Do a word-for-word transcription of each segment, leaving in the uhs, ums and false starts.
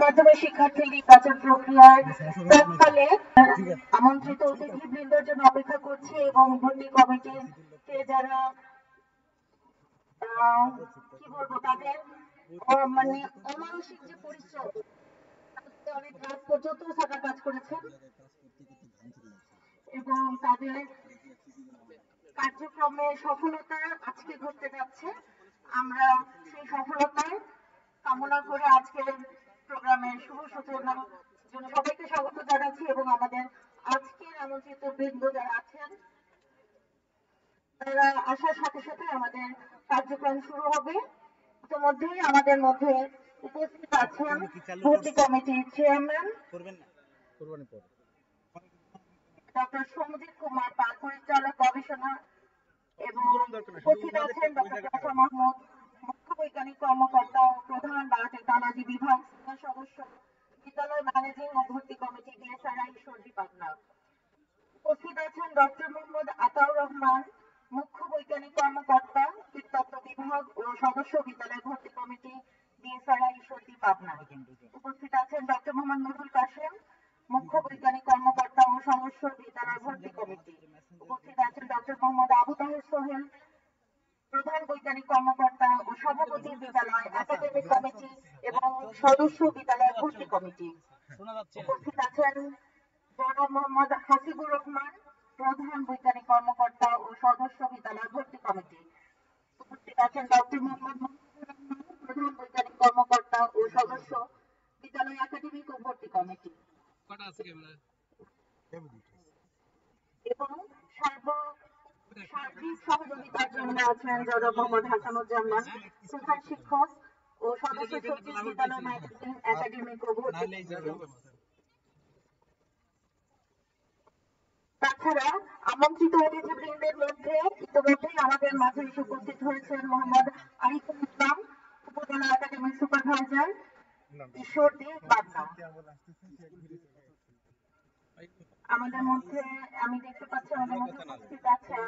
মাধ্যমিক শিক্ষার্থী নির্বাচন প্রক্রিয়ার প্রাককালে আমন্ত্রিত অতিথিবৃন্দের জন্য অপেক্ষা করছি এবং ভর্তি কমিটির কে যারা আহ, কি বলবো তাদের আহ, মানে অমানসিক যে পরিশ্রম অনেক রাত পর্যন্ত তারা কাজ করেছেন এবং তাদের কার্যক্রমের সফলতা আজকে ঘটতে যাচ্ছে। আমরা সেই সফলতার কামনা করে আজকের প্রোগ্রামের শুভ সূচনার জন্য সবাইকে স্বাগত জানাচ্ছি এবং আমাদের আজকের আমন্ত্রিত বৃন্দ যারা আছেন তারা আসার সাথে সাথে আমাদের কার্যক্রম শুরু হবে। ইতিমধ্যেই আমাদের মধ্যে উপস্থিত আছেন ভর্তি কমিটির চেয়ারম্যান ডক্টর সৌমজিৎ কুমার পাল, পরিচালক গবেষণা এবং উপস্থিত আছেন ডক্টর জাফর মাহমুদ, মুখ্য বৈজ্ঞানিক কর্মকর্তা ও প্রধান বায়োটেকনোলজি বিভাগ সদস্য, বিদ্যালয় ম্যানেজিং ও ভর্তি কমিটি বিএসআরআই সর্দি পাবনা। উপস্থিত আছেন ডক্টর মোহাম্মদ আতাউর রহমান, মুখ্য বৈজ্ঞানিক কর্মকর্তা, কীটতত্ত্ব বিভাগ ও সদস্য, বিদ্যালয় ভর্তি কমিটি বিএসআরআই সর্দি পাবনা। উপস্থিত আছেন ডক্টর মোহাম্মদ নুরুল কাশেম, মুখ্য বৈজ্ঞানিক কর্মকর্তা ও সদস্য, বিদ্যালয় ভর্তি কমিটি। উপস্থিত আছেন ডক্টর মোহাম্মদ আবু তাহের সোহেল, প্রধান বৈজ্ঞানিক কর্মকর্তা ও সভাপতি, বিদ্যালয় একাডেমিক কমিটি এবং সদস্য, বিদ্যালয় ভর্তি কমিটি। উপস্থিত আছেন জনাব মোহাম্মদ হাসিবুর রহমান, প্রধান বৈজ্ঞানিক কর্মকর্তা ও সদস্য, বিদ্যালয় ভর্তি কমিটি। উপস্থিত আছেন ডক্টর মোহাম্মদ মাহমুদুর রহমান, প্রধান বৈজ্ঞানিক কর্মকর্তা ও সদস্য, বিদ্যালয় একাডেমিক ও ভর্তি কমিটি। এবং সর্ব সার্বিক সহযোগিতার জন্য আছেন জনাব মোহাম্মদ হাসানুজ্জামান, প্রধান শিক্ষক ও সদস্য সচিব, বিদ্যালয় ম্যানেজিং একাডেমিক ও ভর্তি কমিটি। তাছাড়া আমন্ত্রিত অতিথিবৃন্দের মধ্যে ইতিমধ্যেই আমাদের মাঝে এসে উপস্থিত হয়েছেন মোহাম্মদ আরিফুল ইসলাম, উপজেলা একাডেমিক সুপারভাইজার, ঈশ্বরদী, পাবনা। আমাদের মধ্যে আমি দেখতে পাচ্ছি আমাদের মধ্যে উপস্থিত আছেন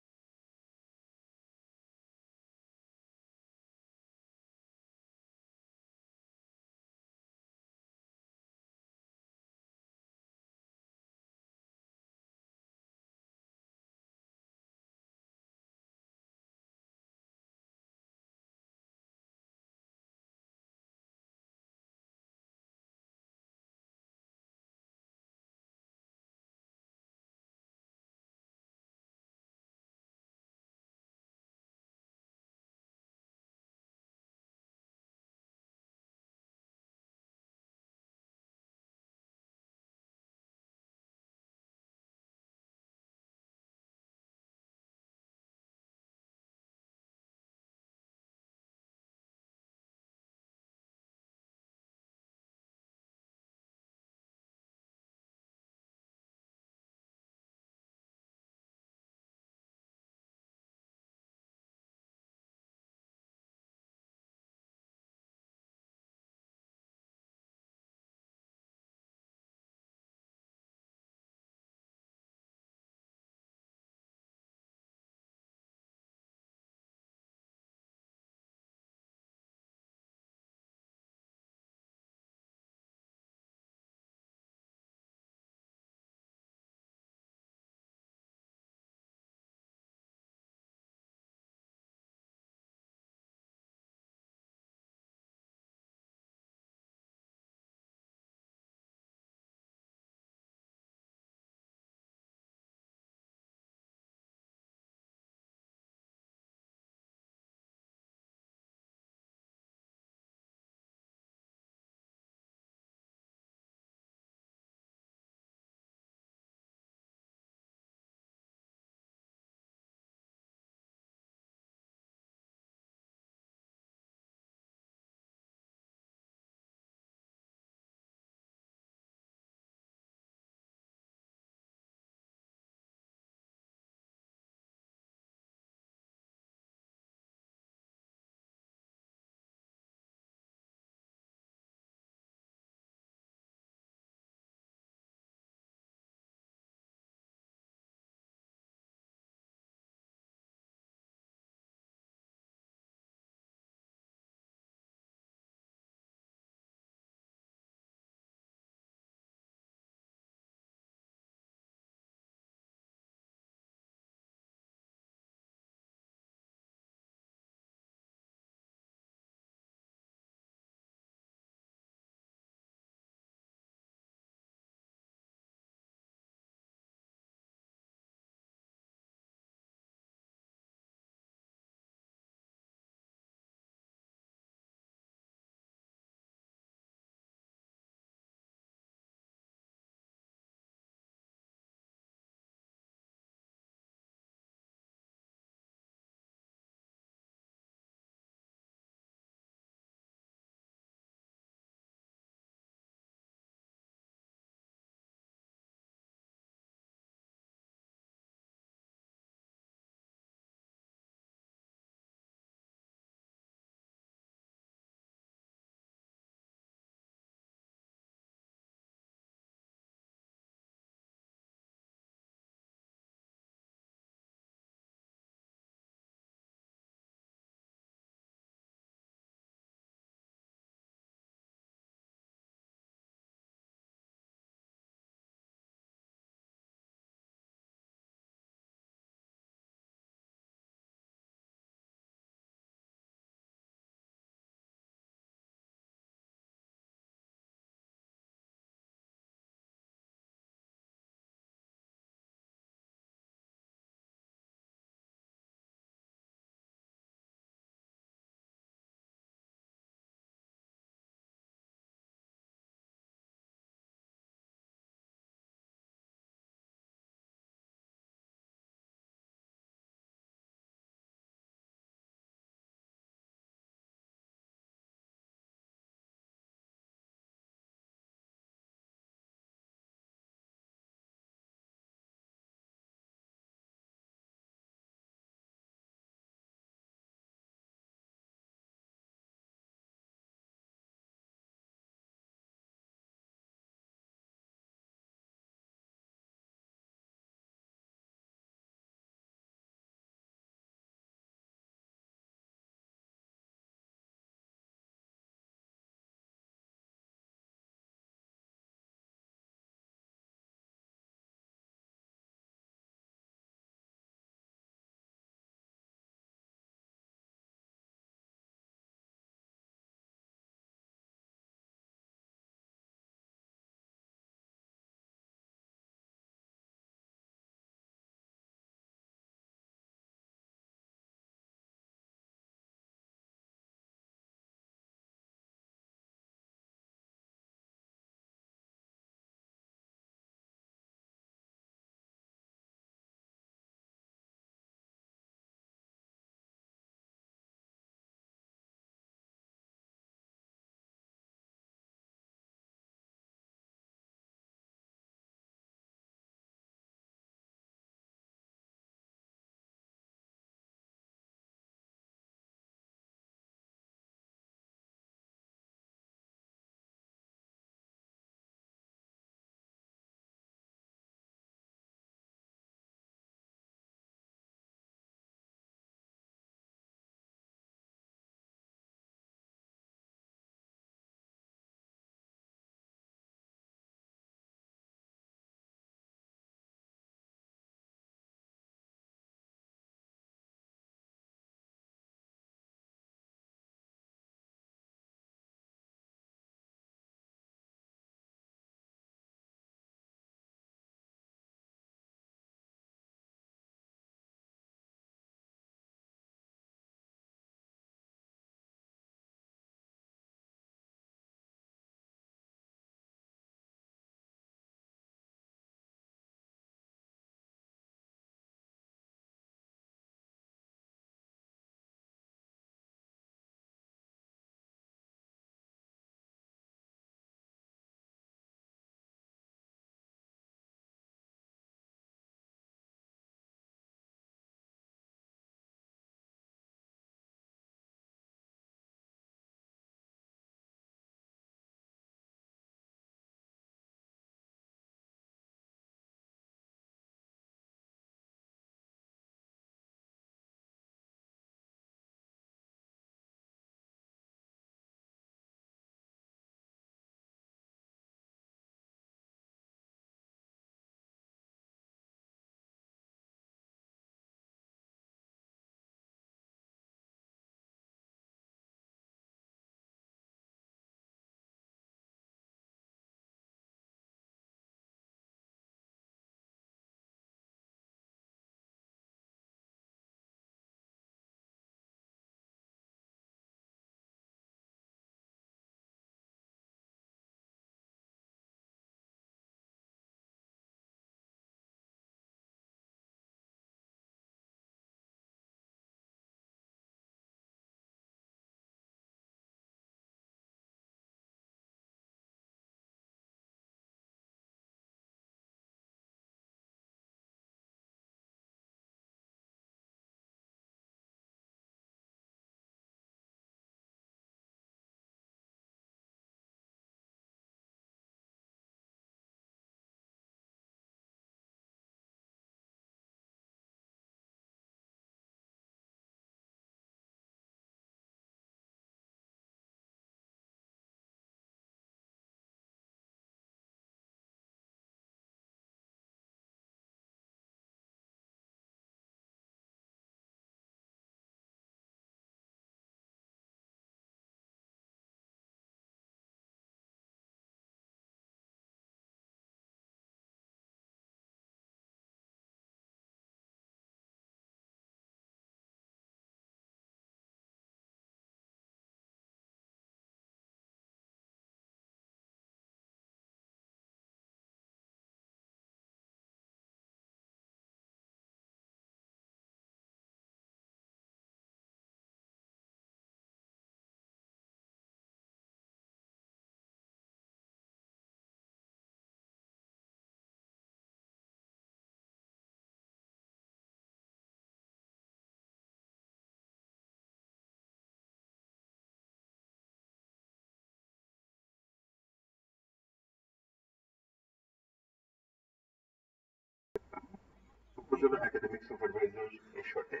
উপজেলা একাডেমিক সুপারভাইজার ঈশ্বরদে।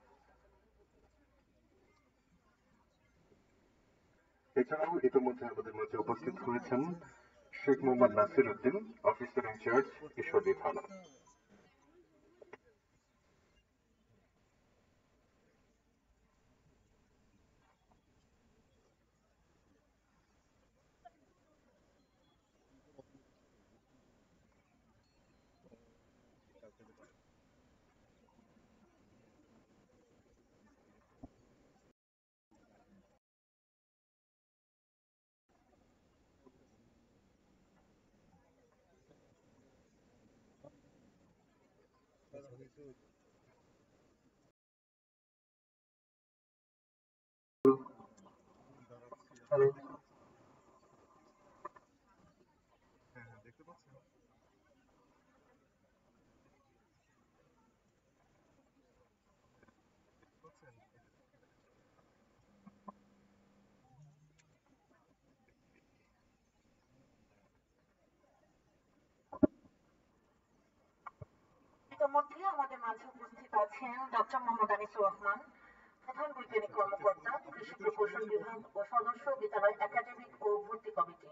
এছাড়াও ইতিমধ্যে আমাদের মাঝে উপস্থিত হয়েছেন শেখ মোহাম্মদ নাসির উদ্দিন, অফিসার ইনচার্জ ঈশ্বরদী থানা। হ্যালো, ইতিমধ্যে আমাদের মাঝে উপস্থিত আছেন ডক্টর মোহাম্মদ আনিসুর রহমান, প্রধান বৈজ্ঞানিক কর্মকর্তা, কৃষি প্রকৌশল বিভাগ ও সদস্য বিদ্যালয় একাডেমিক ও ভর্তি কমিটি।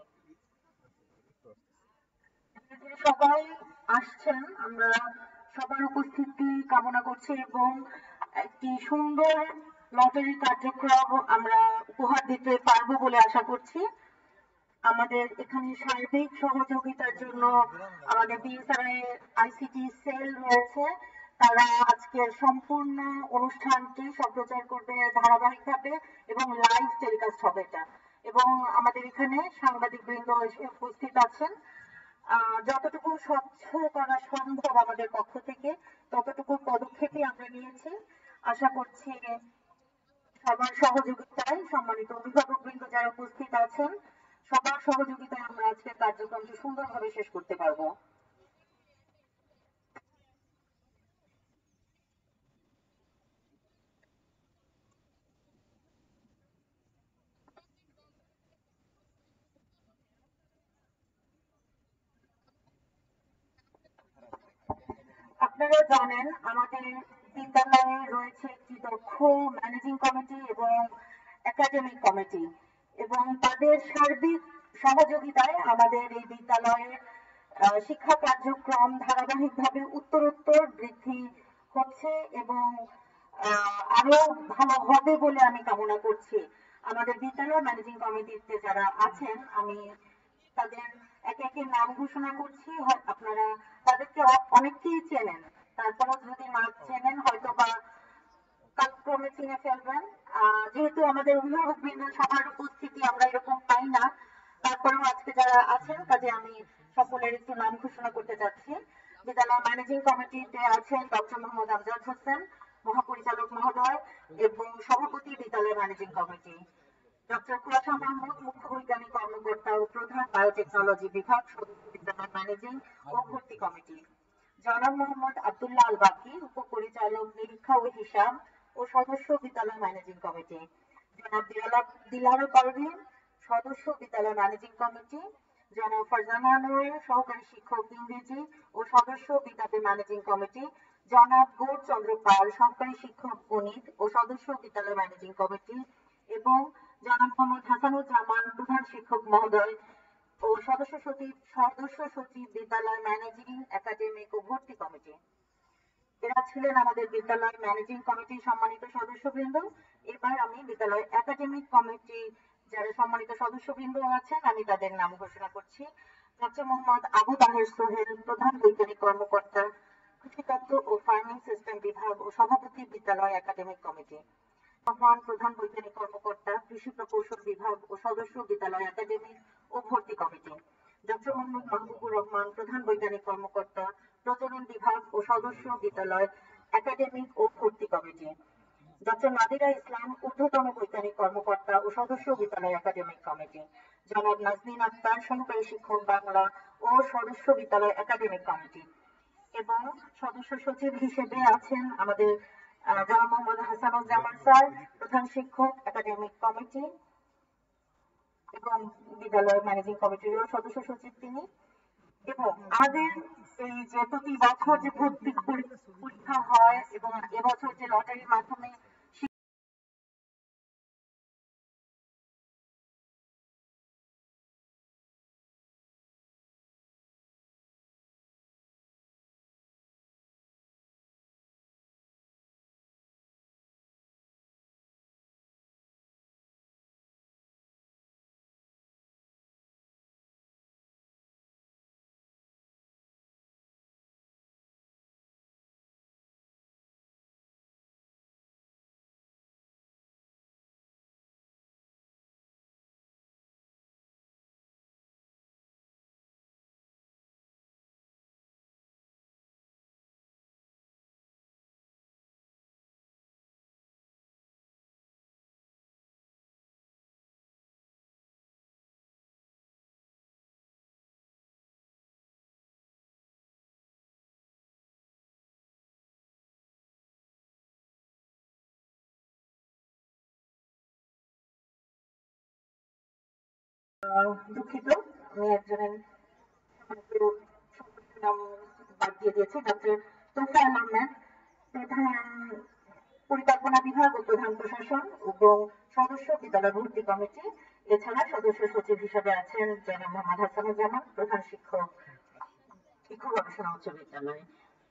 ধীরে ধীরে সবাই আসছেন, আমরা সবার উপস্থিতি কামনা করছি এবং একটি সুন্দর লটারি কার্যক্রম আমরা উপহার দিতে পারবো বলে আশা করছি। আমাদের এখানে সার্বিক সহযোগিতার জন্য আমাদের বিএসআরআই আইসিটি সেল রয়েছে, তারা আজকের সম্পূর্ণ অনুষ্ঠানটি সম্প্রচার করবে ধারাবাহিকভাবে এবং লাইভ টেলিকাস্ট হবে এটা। এবং আমাদের এখানে সাংবাদিক বৃন্দ এসে উপস্থিত আছেন। আহ যতটুকু স্বচ্ছ করা সম্ভব আমাদের পক্ষ থেকে ততটুকু পদক্ষেপই আমরা নিয়েছি। আশা করছি সবার সহযোগিতায়, সম্মানিত অভিভাবক বৃন্দ যারা উপস্থিত আছেন সবার সহযোগিতায় আমরা আজকের কার্যক্রমটি সুন্দরভাবে শেষ করতে পারবো। আপনারা জানেন আমাদের বিদ্যালয়ে রয়েছে একটি দক্ষ ম্যানেজিং কমিটি এবং একাডেমিক কমিটি, এবং তাদের সার্বিক সহযোগিতায় আমাদের এই বিদ্যালয়ের আহ, শিক্ষা কার্যক্রম ধারাবাহিকভাবে উত্তরোত্তর বৃদ্ধি হচ্ছে এবং আহ, আরো ভালো হবে বলে আমি কামনা করছি। আমাদের বিদ্যালয় ম্যানেজিং কমিটিতে যারা আছেন আমি তাদের একে একে নাম ঘোষণা করছি, হয়- আপনারা তাদেরকে অ- অনেককেই চেনেন, তারপরেও যদি না চেনেন হয়তো বা কালক্রমে চিনে ফেলবেন। আহ, যেহেতু আমাদের অভিভাবক বৃন্দ সবার উপস্থিতি আমরা এরকম পাই না, তারপরেও আজকে যারা আছেন কাজে আমি সকলের একটু নাম ঘোষণা করতে চাচ্ছি। বিদ্যালয় ম্যানেজিং কমিটিতে আছেন ডক্টর মোহাম্মদ আমজাদ হোসেন, মহাপরিচালক মহোদয় এবং সভাপতি বিদ্যালয় ম্যানেজিং কমিটি। ডক্টর কুয়াশা মাহমুদ, মুখ্য বৈজ্ঞানিক কর্মকর্তা ও প্রধান বায়োটেকনোলজি বিভাগ, সদস্য বিদ্যালয় ম্যানেজিং ও ভর্তি কমিটি। জনাব মোহাম্মদ আব্দুল্লাহ আল বাকি, উপপরিচালক নিরীক্ষা ও হিসাব ও সদস্য বিদ্যালয় ম্যানেজিং কমিটি। জনাব দিলারা- দিলারা পারভীন, সদস্য বিদ্যালয় ম্যানেজিং কমিটি। জনাব ফারজানা আনোয়ার, সহকারী শিক্ষক ইংরেজি ও সদস্য বিদ্যালয় ম্যানেজিং কমিটি। জনাব গৌর চন্দ্র পাল, সহকারী শিক্ষক গণিত ও সদস্য বিদ্যালয় ম্যানেজিং কমিটি, এবং জনাব মোহাম্মদ হাসানুজ্জামান, প্রধান শিক্ষক মহোদয় ও সদস্য সচিব সদস্য সচিব বিদ্যালয় ম্যানেজিং একাডেমিক ও ভর্তি কমিটি। এরা ছিলেন আমাদের বিদ্যালয় ম্যানেজিং কমিটির সম্মানিত সদস্যবৃন্দ। এবার আমি বিদ্যালয় একাডেমিক কমিটি যারা সম্মানিত সদস্যবৃন্দ আছেন আমি তাদের নাম ঘোষণা করছি। ডক্টর মোহাম্মদ আবু তাহের সোহেল, প্রধান বৈজ্ঞানিক কর্মকর্তা, কৃষিতত্ত্ব ও ফার্মিং সিস্টেম বিভাগ ও সভাপতি বিদ্যালয় একাডেমিক কমিটি। রহমান, প্রধান বৈজ্ঞানিক কর্মকর্তা, কৃষি প্রকৌশল বিভাগ ও সদস্য বিদ্যালয় একাডেমিক ও ভর্তি কমিটি। ডক্টর মোহাম্মদ মাহবুবুর রহমান, প্রধান বৈজ্ঞানিক কর্মকর্তা, প্রজনন বিভাগ ও সদস্য বিদ্যালয় একাডেমিক ও ভর্তি কমিটি। ডক্টর নাদিরা ইসলাম, ঊর্ধ্বতন বৈজ্ঞানিক কর্মকর্তা ও সদস্য বিদ্যালয় একাডেমিক কমিটি। জনাব নাজনীন আক্তার, সহকারী শিক্ষক বাংলা ও সদস্য বিদ্যালয় একাডেমিক কমিটি। এবং সদস্য সচিব হিসেবে আছেন আমাদের আহ, জনাব মোহাম্মদ হাসানুজ্জামান স্যার, প্রধান শিক্ষক একাডেমিক কমিটি এবং বিদ্যালয় ম্যানেজিং কমিটিরও সদস্য সচিব তিনি। এবং আমাদের এই যে প্রতি বছর যে ভর্তি পরী- পরীক্ষা হয় এবং এবছর যে লটারির মাধ্যমে আহ, দুঃখিত আমি একজনের একটু সম্পর্কের নাম বাদ দিয়ে দিয়েছি, ডক্টর তোফায়েল আহমেদ, প্রধান পরিকল্পনা বিভাগ ও প্রধান প্রশাসন এবং সদস্য বিদ্যালয় ভর্তি কমিটি। এছাড়া সদস্য সচিব হিসেবে আছেন জনাব মোহাম্মদ হাসানুজ্জামান, প্রধান শিক্ষক, শিক্ষক গবেষণা উচ্চ বিদ্যালয়।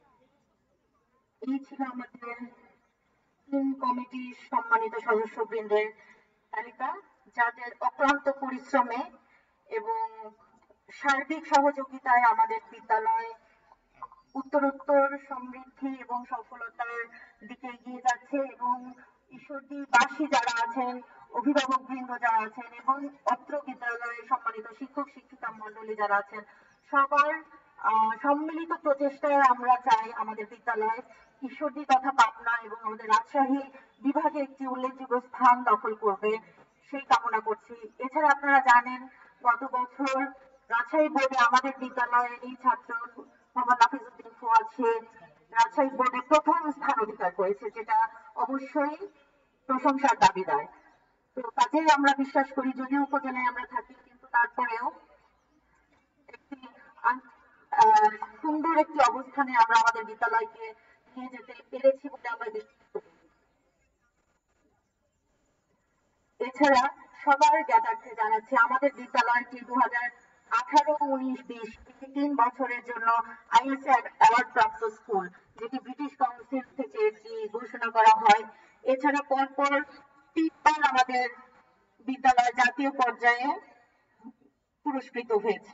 এই ছিল আমাদের তিন কমিটির সম্মানিত সদস্যবৃন্দের তালিকা, যাদের অক্লান্ত পরিশ্রমে এবং সার্বিক সহযোগিতায় আমাদের বিদ্যালয় উত্তরোত্তর সমৃদ্ধি এবং সফলতার দিকে এগিয়ে যাচ্ছে এবং ঈশ্বরদীবাসী যারা আছেন, অভিভাবক বৃন্দ যারা আছেন এবং অত্র বিদ্যালয়ের সম্মানিত শিক্ষক শিক্ষিকা মন্ডলী যারা আছেন, সবার আহ, সম্মিলিত প্রচেষ্টায় আমরা চাই আমাদের বিদ্যালয় ঈশ্বরদী তথা পাবনা এবং আমাদের রাজশাহী বিভাগে একটি উল্লেখযোগ্য স্থান দখল করবে, সেই কামনা করছি। এছাড়া আপনারা জানেন গত বছর রাজশাহী বোর্ডে আমাদের বিদ্যালয়ের এই ছাত্র মোহাম্মদ নাফিজউদ্দিন ফুয়াদ সে রাজশাহী বোর্ডে প্রথম স্থান অধিকার করেছে, যেটা অবশ্যই প্রশংসার দাবিদার। তো কাজেই আমরা বিশ্বাস করি যদিও উপজেলায় আমরা থাকি কিন্তু তারপরেও একটি আন- আহ, সুন্দর একটি অবস্থানে আমরা আমাদের বিদ্যালয়কে নিয়ে যেতে পেরেছি বলে আমরা বিশ্বাস করি। এছাড়া সবার জ্ঞাতার্থে জানাচ্ছি আমাদের বিদ্যালয়টি দু হাজার আঠারো উনিশ বিশ তিন বছরের জন্য আইএসএ অ্যাওয়ার্ড প্রাপ্ত স্কুল, যেটি ব্রিটিশ কাউন্সিল থেকে এটি ঘোষণা করা হয়। এছাড়া পরপর তিনবার আমাদের বিদ্যালয় জাতীয় পর্যায়ে পুরস্কৃত হয়েছে।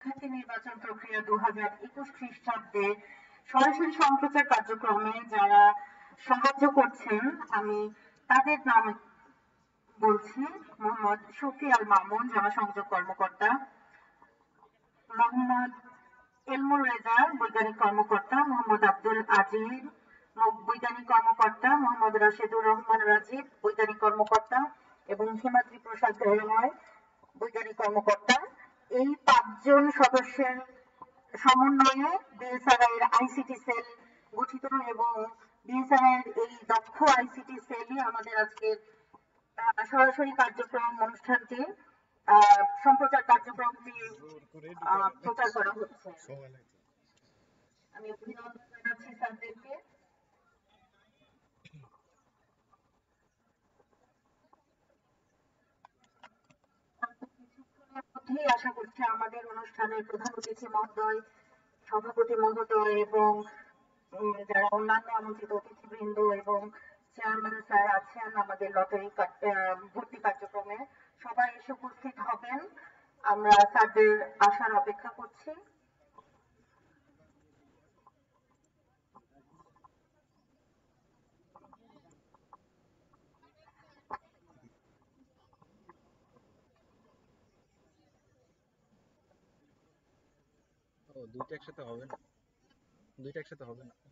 শিক্ষার্থী নির্বাচন প্রক্রিয়া দু হাজার একুশ খ্রিস্টাব্দে সরাসরি সম্প্রচার কার্যক্রমে যারা সাহায্য করছেন আমি তাদের নাম বলছি। মোহাম্মদ শফি আল মামুন জনসংযোগ কর্মকর্তা, মোহাম্মদ এলমুর রেজা বৈজ্ঞানিক কর্মকর্তা, মোহাম্মদ আব্দুল আজিজ বৈজ্ঞানিক কর্মকর্তা, মোহাম্মদ রাশেদুর রহমান রাজীব বৈজ্ঞানিক কর্মকর্তা এবং হিমাদ্রি প্রসাদ রায় বৈজ্ঞানিক কর্মকর্তা। এই পাঁচজন সদস্যের সমন্বয়ে বিএসআরআই এর আইসিটি সেল গঠিত এবং বিএসআরআই এর এই দক্ষ আইসিটি সেলই আমাদের আজকের আহ, সরাসরি কার্যক্রম অনুষ্ঠানটি আহ, সম্প্রচার কার্যক্রমটি আহ, প্রচার করা হচ্ছে। আমি অভিনন্দন জানাচ্ছি স্যারদেরকে। কিছুক্ষণের মধ্যেই আশা করছি আমাদের অনুষ্ঠানের প্রধান অতিথি মহোদয়, সভাপতি মহোদয় এবং উম, যারা অন্যান্য আমন্ত্রিত অতিথিবৃন্দ এবং চেয়ারম্যান স্যার আছেন আমাদের লটারি ভর্তি কার্যক্রমে সবাই এসে উপস্থিত হবেন। আমরা স্যারদের আসার অপেক্ষা করছি। ও দুইটা একসাথে হবে না, দুইটা একসাথে হবে না।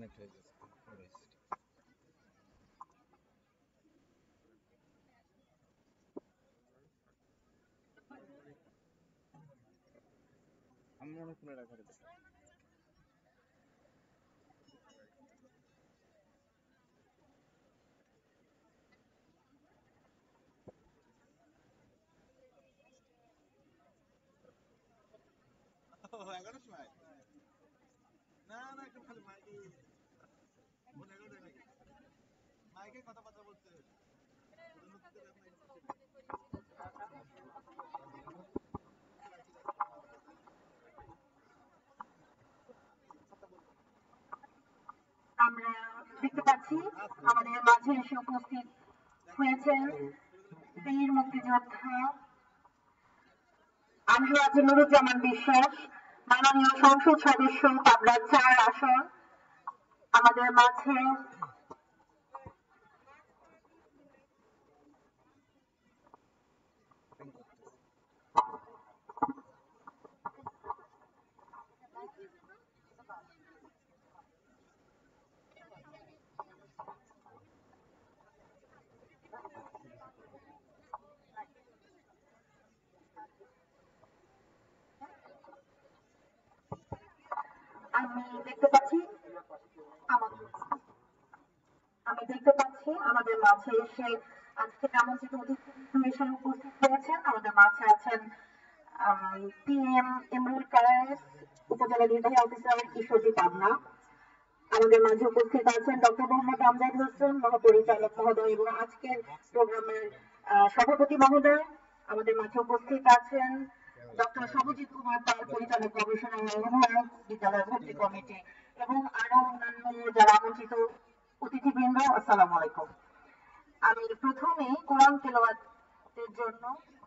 ডিসকানেক্ট হয়ে গেছে ভয়েস। আমি মনে হয় রাখা যেতে পারে। এগারোটার সময় না না একটু খালি মাইকে মাইকে কথাবার্তা বলতে আমরা দেখতে পাচ্ছি আমাদের মাঝে এসে উপস্থিত হয়েছেন বীর মুক্তিযোদ্ধা আলহাজ নুরুজ্জামান বিশ্বাস, মাননীয় সংসদ সদস্য পাবনা চার আসন আমাদের মাঝে আমি দেখতে পাচ্ছি আমাদের আমি দেখতে পাচ্ছি আমাদের মাঝে এসে আজকে আমন্ত্রিত অতিথি হিসেবে উপস্থিত হয়েছেন। আমাদের মাঝে আছেন পিএম ইমরুল কায়েস, উপজেলা নির্বাহী অফিসার ঈশ্বরদী পাবনা। আমাদের মাঝে উপস্থিত আছেন ডক্টর মোহাম্মদ আমজাদ হোসেন, মহাপরিচালক মহোদয় এবং আজকের প্রোগ্রামের আহ, সভাপতি মহোদয়। আমাদের মাঝে উপস্থিত আছেন ডক্টর সবজিৎ কুমার পাল, পরিচালক গবেষণা ও আহ্বায়ক বিদ্যালয় ভর্তি কমিটি এবং আরো অন্যান্য যারা আমন্ত্রিত অতিথিবৃন্দ, আসসালামু আলাইকুম। আমি প্রথমে কোরআন তেলাওয়াতের জন্য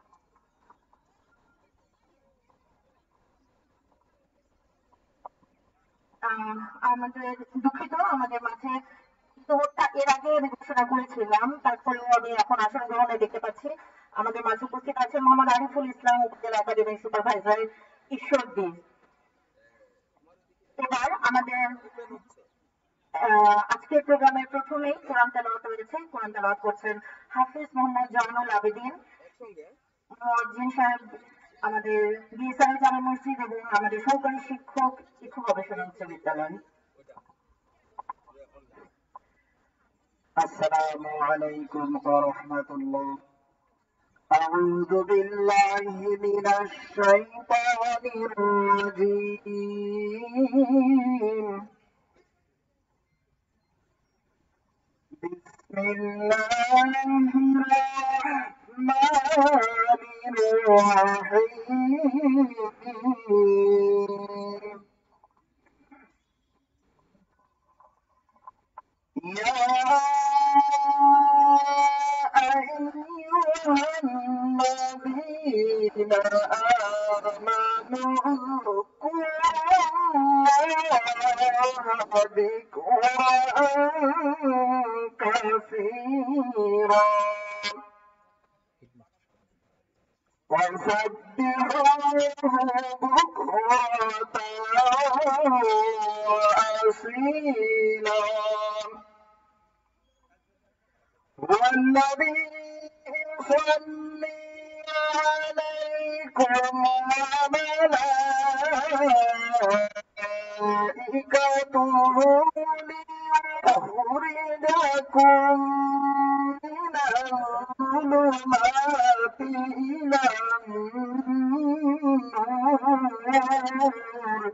আহ, আমাদের দুঃখিত, আমাদের মাঝে তোরটা এর আগে আমি ঘোষণা করেছিলাম, তারপরেও আমি এখন আসন গ্রহণে দেখতে পাচ্ছি আমাদের মাঝে উপস্থিত আছেন মোহাম্মদ আরিফুল ইসলাম, উপজেলা একাডেমিক সুপারভাইজার ঈশ্বরদী। এবার আমাদের আহ, আজকের প্রোগ্রামের প্রথমেই কোরআন তেলাওয়াত রয়েছে। কোরআন তেলাওয়াত করছেন হাফিজ মোহাম্মদ জয়নুল আবেদিন মুয়াজ্জিন সাহেব, আমাদের বিএসআর জামে মসজিদ এবং আমাদের সহকারী শিক্ষক ইকু গবেষণা উচ্চ বিদ্যালয়। السلام عليكم ورحمة الله. أعوذ بالله من الشيطان الرجيم. بسم الله الرحمن الرحيم. يا أيها الذين آمنوا اذكروا الله ذكرا كثيرا وسبحوه بكرة وأصيلا. هو الذي يصلي عليكم وملائكته ليخرجكم من الظلمات إلى النور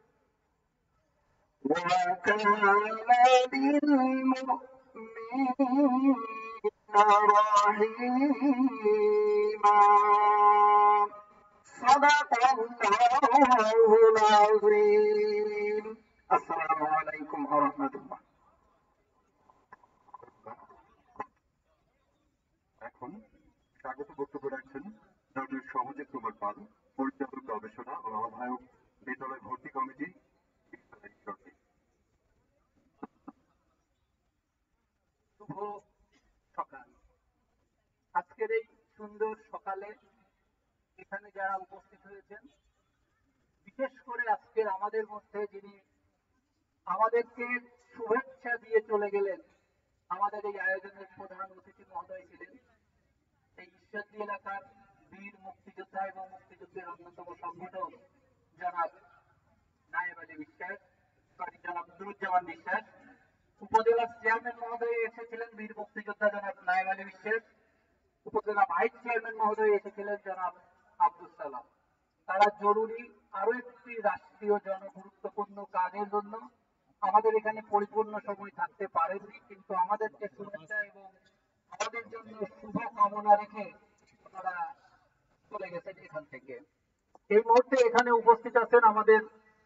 وكان بالمؤمنين رحيما. صدق الله العظيم. السلام عليكم ورحمة الله. এখন স্বাগত বক্তব্য রাখছেন ডক্টর সবজিৎ কুমার পাল, পরিচালক গবেষণা ও আহ্বায়ক বিদ্যালয় ভর্তি কমিটি। শুভ সকাল। আজকের এই সুন্দর সকালে এখানে যারা উপস্থিত হয়েছেন, বিশেষ করে আজকের আমাদের মধ্যে যিনি আমাদেরকে শুভেচ্ছা দিয়ে চলে গেলেন আমাদের এই আয়োজনের প্রধান অতিথি মহোদয় ছিলেন এই ঈশ্বরদী এলাকার বীর মুক্তিযোদ্ধা এবং মুক্তিযুদ্ধের অন্যতম সংগঠক জনাব নায়েব আলী বিশ্বাস, সরি জনাব নুরুজ্জামান বিশ্বাস। উপজেলার চেয়ারম্যান মহোদয় এসেছিলেন বীর মুক্তিযোদ্ধা জনাব নায়েব আলী বিশ্বাস। উপজেলা ভাইস চেয়ারম্যান মহোদয় এসেছিলেন জনাব আব্দুল সালাম। তারা জরুরি আরো একটি রাষ্ট্রীয় জনগুরুত্বপূর্ণ কাজের জন্য আমাদের এখানে পরিপূর্ণ সময় থাকতে পারেননি, কিন্তু আমাদেরকে শুভেচ্ছা এবং আমাদের জন্য শুভ কামনা রেখে ওনারা চলে গেছেন এখান থেকে। এই মুহূর্তে এখানে উপস্থিত আছেন আমাদের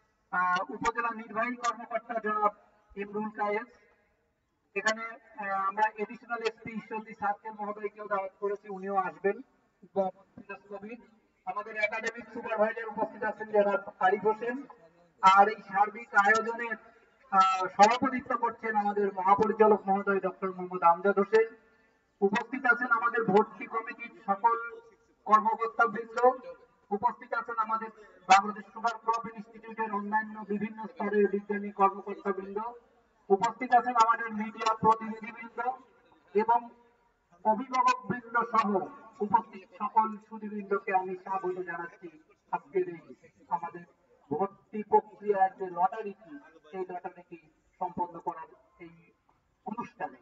আহ, উপজেলা নির্বাহী কর্মকর্তা জনাব ইমরুল কায়েস। এখানে আহ, আমরা এডিশনাল এসপি ঈশ্বরদী সার্কেল মহোদয়কেও দাওয়াত করেছি, উনিও আসবেন। ফিরোজ কবির, আমাদের একাডেমিক সুপারভাইজার উপস্থিত আছেন জনাব আরিফ হোসেন। আর এই সার্বিক আয়োজনের আহ, সভাপতিত্ব করছেন আমাদের মহাপরিচালক মহোদয় ডক্টর মোহাম্মদ আমজাদ হোসেন। উপস্থিত আছেন আমাদের ভর্তি কমিটির সকল কর্মকর্তা বৃন্দ। উপস্থিত আছেন আমাদের বাংলাদেশ সুগার ক্রপ ইনস্টিটিউটের অন্যান্য বিভিন্ন স্তরের বিজ্ঞানী কর্মকর্তা বৃন্দ। উপস্থিত আছেন আমাদের মিডিয়া প্রতিনিধিবৃন্দ এবং অভিভাবক বৃন্দ সহ উপস্থিত সকল সুধীবৃন্দকে আমি স্বাগত জানাচ্ছি আজকের এই আমাদের ভর্তি প্রক্রিয়ার যে লটারিটি, সেই লটারিটি সম্পন্ন করার এই অনুষ্ঠানে।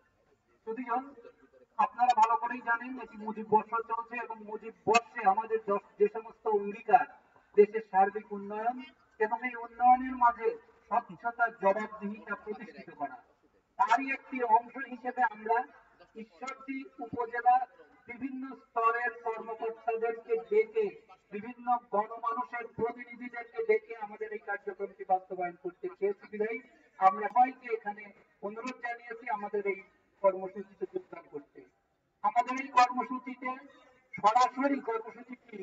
সুধীজন, আপনারা ভালো করেই জানেন এটি মুজিব বর্ষ চলছে এবং মুজিব বর্ষে আমাদের য- যে সমস্ত অঙ্গীকার, দেশের সার্বিক উন্নয়ন এবং এই উন্নয়নের মাঝে স্বচ্ছতা জবাবদিহিতা প্রতিষ্ঠিত করা, তারই একটি অংশ হিসেবে আমরা ঈশ্বরদী উপজেলা বিভিন্ন স্তরের কর্মকর্তাদেরকে ডেকে, বিভিন্ন গণমানুষের প্রতিনিধিদেরকে ডেকে আমাদের এই কার্যক্রমটি বাস্তবায়ন করতে চেয়েছি বিধায় আমরা সবাইকে এখানে অনুরোধ জানিয়েছি আমাদের এই কর্মসূচিতে যোগদান করতে। আমাদের এই কর্মসূচিতে সরাসরি কর্মসূচিটি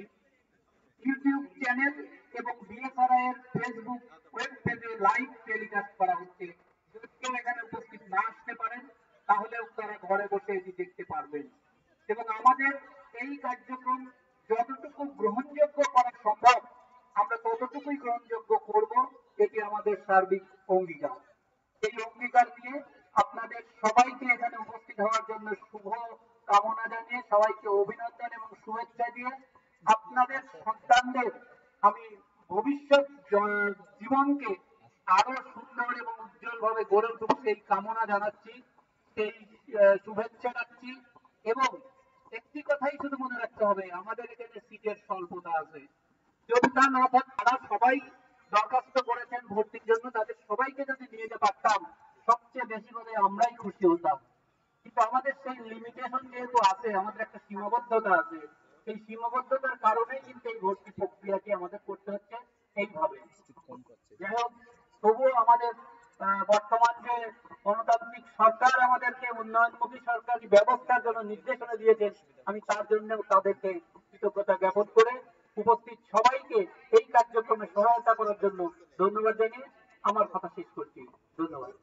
ইউটিউব চ্যানেল এবং বিএসআরআই এর ফেসবুক ওয়েব পেজে লাইভ টেলিকাস্ট করা হচ্ছে। যদি কেউ এখানে উপস্থিত না আসতে পারেন তাহলেও তারা ঘরে বসে এটি দেখতে পারবেন এবং আমাদের এই কার্যক্রম যতটুকু গ্রহণযোগ্য করা সম্ভব আমরা ততটুকুই গ্রহণযোগ্য করব, এটি আমাদের সার্বিক অঙ্গীকার। এই অঙ্গীকার নিয়ে আপনাদের সবাইকে এখানে উপস্থিত হওয়ার জন্য শুভ কামনা জানিয়ে, সবাইকে অভিনন্দন এবং শুভেচ্ছা দিয়ে আপনাদের সন্তানদের আমি ভবিষ্যৎ জ- জীবনকে আরো সুন্দর এবং উজ্জ্বল ভাবে গড়ে উঠুক সেই কামনা জানাচ্ছি, সেই আহ, শুভেচ্ছা রাখছি। এবং একটি কথাই শুধু মনে রাখতে হবে, আমাদের এখানে সিটের স্বল্পতা আছে। যদি তা না থাকে, তারা সবাই দরখাস্ত করেছেন ভর্তির জন্য, তাদের সবাইকে যদি নিয়ে যেতে পারতাম সবচেয়ে বেশি করে আমরাই খুশি হতাম। কিন্তু আমাদের সেই লিমিটেশন যেহেতু আছে, আমাদের একটা সীমাবদ্ধতা আছে, এই সীমাবদ্ধতার কারণেই কিন্তু এই ভর্তি প্রক্রিয়াটি আমাদের করতে হচ্ছে এইভাবে। যাই হোক, তবুও আমাদের আহ, বর্তমান যে গণতান্ত্রিক সরকার আমাদেরকে উন্নয়নমুখী সরকারি ব্যবস্থার জন্য নির্দেশনা দিয়েছেন, আমি তার জন্য তাদেরকে কৃতজ্ঞতা জ্ঞাপন করে উপস্থিত সবাইকে এই কার্যক্রমে সহায়তা করার জন্য ধন্যবাদ জানিয়ে আমার কথা শেষ করছি। ধন্যবাদ।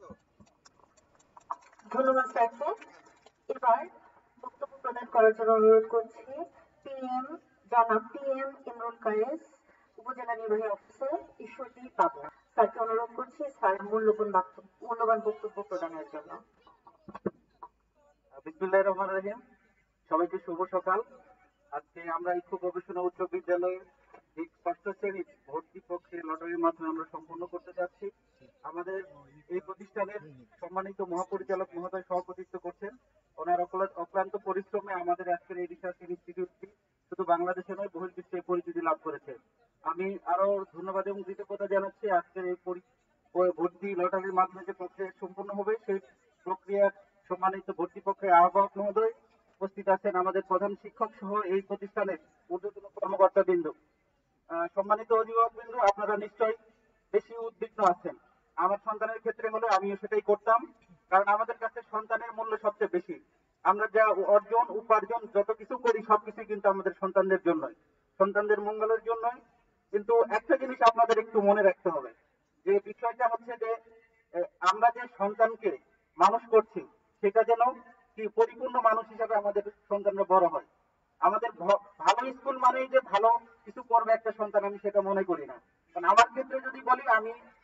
ধন্যবাদ স্যারকে। এবার বক্তব্য প্রদান করার জন্য অনুরোধ করছি পিএম জনাব পিএম ইমরুল কায়েস, উপজেলা নির্বাহী অফিসার ঈশ্বরদী পাবনা। স্যারকে অনুরোধ করছি স্যার মূল্যবান বক্তব্য মূল্যবান বক্তব্য প্রদানের জন্য। বিসমিল্লাহির রহমানির রহিম। সবাইকে শুভ সকাল। আজকে আমরা ইকো গবেষণা উচ্চ বিদ্যালয়ে এই ষষ্ঠ শ্রেণীর ভর্তি প্রক্রিয়া লটারির মাধ্যমে আমরা সম্পূর্ণ করতে যাচ্ছি। আমাদের এই প্রতিষ্ঠানের সম্মানিত মহাপরিচালক মহোদয় সভাপতিত্ব করছেন। ওনার অক্লা- অক্লান্ত পরিশ্রমে আমাদের আজকের এই রিসার্চ ইনস্টিটিউটটি শুধু বাংলাদেশে নয় বহির্বিশ্বে পরিচিতি লাভ করেছে। আমি আরো ধন্যবাদ এবং কৃতজ্ঞতা জানাচ্ছি আজকের এই পরি- ও- ভর্তি লটারির মাধ্যমে যে প্রক্রিয়া সম্পূর্ণ হবে সেই প্রক্রিয়ার সম্মানিত ভর্তি পক্ষের আহ্বায়ক মহোদয়, উপস্থিত আছেন আমাদের প্রধান শিক্ষক সহ এই প্রতিষ্ঠানের ঊর্ধ্বতন কর্মকর্তা বৃন্দ, সম্মানিত অভিভাবক বৃন্দ, আপনারা নিশ্চয়ই বেশি উদ্বিগ্ন আছেন। আমার সন্তানের ক্ষেত্রে হলে আমিও সেটাই করতাম, কারণ আমাদের কাছে সন্তানের মূল্য সবচেয়ে বেশি। আমরা যা অর্জন উপার্জন যত কিছু করি সবকিছু কিন্তু আমাদের সন্তানদের জন্যই, সন্তানদের মঙ্গলের জন্যই। কিন্তু একটা জিনিস আপনাদের একটু মনে রাখতে হবে, যে বিষয়টা হচ্ছে যে আহ, আমরা যে সন্তানকে মানুষ করছি সেটা যেন কি পরিপূর্ণ মানুষ হিসাবে আমাদের সন্তানরা বড় হয়। আমাদের ভ- ভালো স্কুল মানেই যে ভালো কিছু করবে একটা সন্তান, আমি সেটা মনে করি না। কারণ আমার ক্ষেত্রে যদি বলি, আমি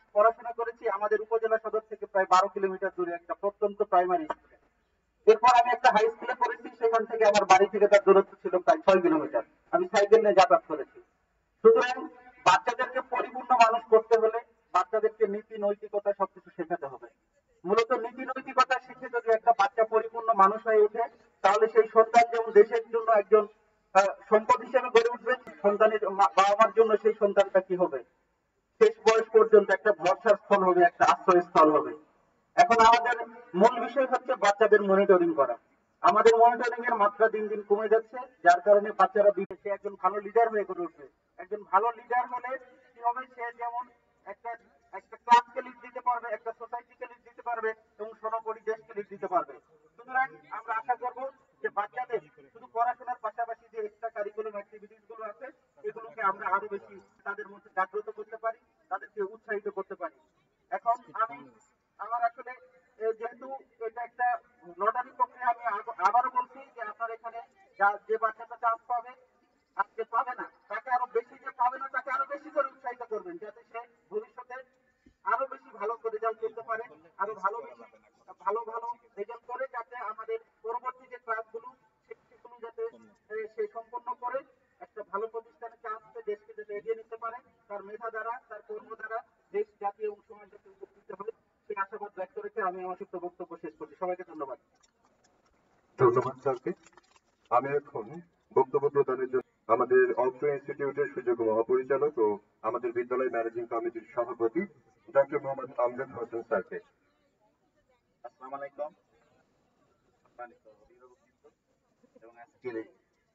পড়াশোনা করেছি আমাদের উপজেলা সদর থেকে প্রায় বারো কিলোমিটার দূরে একটা প্রত্যন্ত প্রাইমারি স্কুলে। এরপর আমি একটা হাই স্কুলে পড়েছি, সেখান থেকে আমার বাড়ি থেকে তার দূরত্ব ছিল প্রায় ছয় কিলোমিটার। আমি সাইকেল নিয়ে যাতায়াত করেছি। সুতরাং বাচ্চাদেরকে পরিপূর্ণ মানুষ করতে হলে বাচ্চাদেরকে নীতি নৈতিকতা সবকিছু শেখাতে হবে। মূলত নীতি নৈতিকতা শিখে যদি একটা বাচ্চা পরিপূর্ণ মানুষ হয়ে ওঠে, তাহলে সেই সন্তান যেমন দেশের জন্য একজন আহ, সম্পদ হিসেবে গড়ে উঠবে, সন্তানের মা- বাবা মার জন্য সেই সন্তানটা কি হবে, শেষ বয়স পর্যন্ত একটা ভরসার স্থল হবে, একটা আশ্রয়স্থল হবে। এখন আমাদের মূল বিষয় হচ্ছে বাচ্চাদের মনিটরিং করা। আমাদের মনিটরিং এর মাত্রা দিন দিন কমে যাচ্ছে, যার কারণে বাচ্চারা বিদেশে একজন ভালো লিডার হয়ে গড়ে উঠবে। একজন ভালো লিডার হলে কি হবে, সে যেমন একটা একটা ক্লাসকে লিড দিতে পারবে, একটা সোসাইটিকে লিড দিতে পারবে এবং সর্বোপরি দেশকে লিড দিতে পারবে। সুতরাং আমরা আশা করব যে বাচ্চাদের শুধু পড়াশোনার পাশাপাশি যে এক্সট্রা কারিকুলাম অ্যাক্টিভিটিস গুলো আছে, এগুলোকে আমরা আরো বেশি তাদের মধ্যে জাগ্রত করতে পারি, তাদেরকে উৎসাহিত করতে পারি। এখন আমি আমার আসলে এ, যেহেতু এটা একটা লটারি প্রক্রিয়া, আমি আগ- আবারও বলছি যে আপনার এখানে যা- যে বাচ্চাটা চান্স পাবে আর যে পাবে না তাকে আরো বেশি, যে পাবে না তাকে আরো বেশি করে উৎসাহিত করবেন, যাতে সে ভবিষ্যতে আরো বেশি ভালো রেজাল্ট করতে পারে, আরো ভালো বেশি ভালো ভালো রেজাল্ট করে, যাতে আমাদের পরবর্তী যে ক্লাসগুলো সেগুলো যাতে এ, সে সম্পন্ন করে একটা ভালো প্রতিষ্ঠানে চান্স পেয়ে দেশকে যাতে এগিয়ে নিতে পারে, তার মেধা দ্বারা তার কর্ম দ্বারা দেশ জাতি এবং সমাজ যাতে উপকৃত হয়, সেই আশাবাদ ব্যক্ত রেখে আমি আমার ছোট্ট বক্তব্য শেষ করছি। সবাইকে ধন্যবাদ। ধন্যবাদ স্যারকে। আমি এখন বক্তব্য প্রদানের জন্য আমাদের অত্র ইনস্টিটিউটের সুযোগ্য মহাপরিচালক ও আমাদের বিদ্যালয় ম্যানেজিং কমিটির সভাপতি ডক্টর মোহাম্মদ আমজাদ হোসেন স্যারকে। আসসালামু আলাইকুম, সম্মানিত অভিভাবকবৃন্দ এবং আজকের এই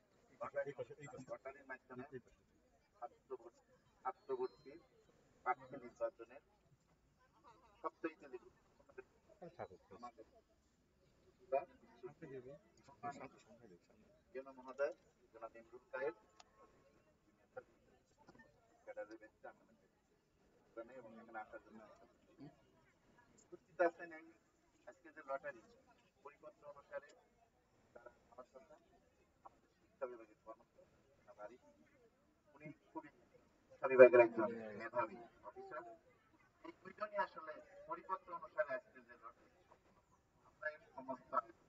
লটারির মাধ্যমে ছাত্রভর্তি ছাত্রভর্তির প্রার্থী নির্বাচনের সবচেয়ে আমাদের জন মহোদয় জনাব ইমরুল সাহেব ক্যাডারের ব্যক্তি আপনাদের এবং এখানে আসার জন্য উপস্থিত আছেন। এই আজকে যে লটারি পরিপত্র অনুসারে তারা আমার সাথে আমাদের শিক্ষা বিভাগের কর্মকর্তা বাড়ি, উনি খুবই শিক্ষা বিভাগের একজন মেধাবী অফিসার। এই দুইজনই আসলে পরিপত্র অনুসারে আজকে যে লটারি আমরা এর সমস্ত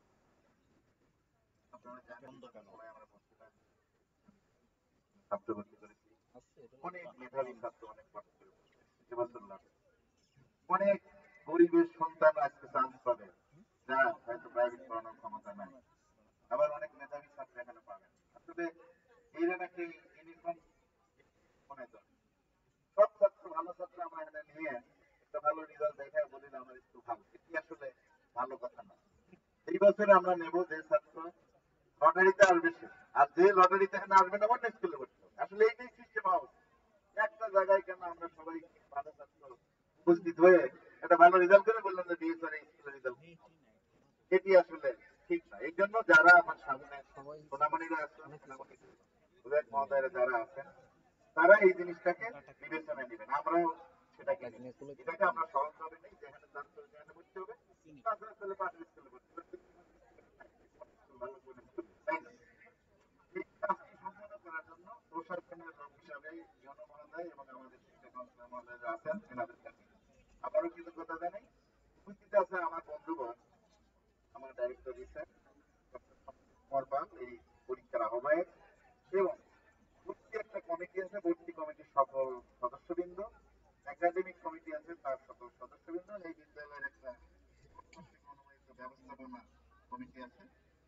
আপনারা জানেন সবাই আমরা বলতে পারি ছাত্রভর্তি করেছি, অনেক মেধাবী ছাত্র অনেক কষ্ট করে এবছর লটারি, অনেক গরিবের সন্তান আজকে চান্স পাবে যা হয়তো প্রাইভেট পড়ানোর ক্ষমতা নাই, আবার অনেক মেধাবী ছাত্র এখানে পাবে। আসলে এইরকম একটা ইউনিফর্ম মনে হয় সব ছাত্র ভালো ছাত্র আমরা এখানে নিয়ে একটা ভালো রেজাল্ট দেখায় বলি না আমার একটু ভালো, এটি আসলে ভালো কথা না। এই বছরে আমরা নেব যে ছাত্র লটারিতে আসবে সে, আর যে লটারিতে এখানে আসবে না অন্য স্কুলে ভর্তি হবে। আসলে এইটাই সিস্টেম হাউস, একটা জায়গায় কেন আমরা সবাই ভালো ছাত্র উপস্থিত হয়ে একটা ভালো রেজাল্ট করে বললাম যে বিএসআর স্কুলের রেজাল্ট, এটি আসলে ঠিক না। এই জন্য যারা আমার সামনে সোনামণিরা আছেন, সোনামণি বিবেক মহোদয়ের যারা আছেন, তারা এই জিনিসটাকে বিবেচনায় নেবেন। আমরাও সেটাকে নিই। এটাকে আমরা সহজভাবে নেই, যেখানে ছাত্র যেখানে ভর্তি হবে তাছাড়া চলে পাশের স্কুলে ভর্তি হবে, ভালো করে তাই না? এই কাজটি সম্পন্ন করার জন্য প্রশাসনের লোক হিসাবে জন মহোদয় এবং আমাদের শিক্ষক মহোদয়রা আছেন, এনাদের কাছে আবারও কৃতজ্ঞতা জানাই। উপস্থিত আছে আমার বন্ধুগণ, আমার ডাইরেক্টর রিসার্চ কুমার পাল, এই পরীক্ষার আহ্বায়ক, এবং ভর্তি একটা কমিটি আছে, ভর্তি কমিটির সকল সদস্যবৃন্দ, একাডেমিক কমিটি আছে তার সকল সদস্যবৃন্দ, এই বিদ্যালয়ের একটা অনুমোদিত ব্যবস্থাপনা কমিটি আছে,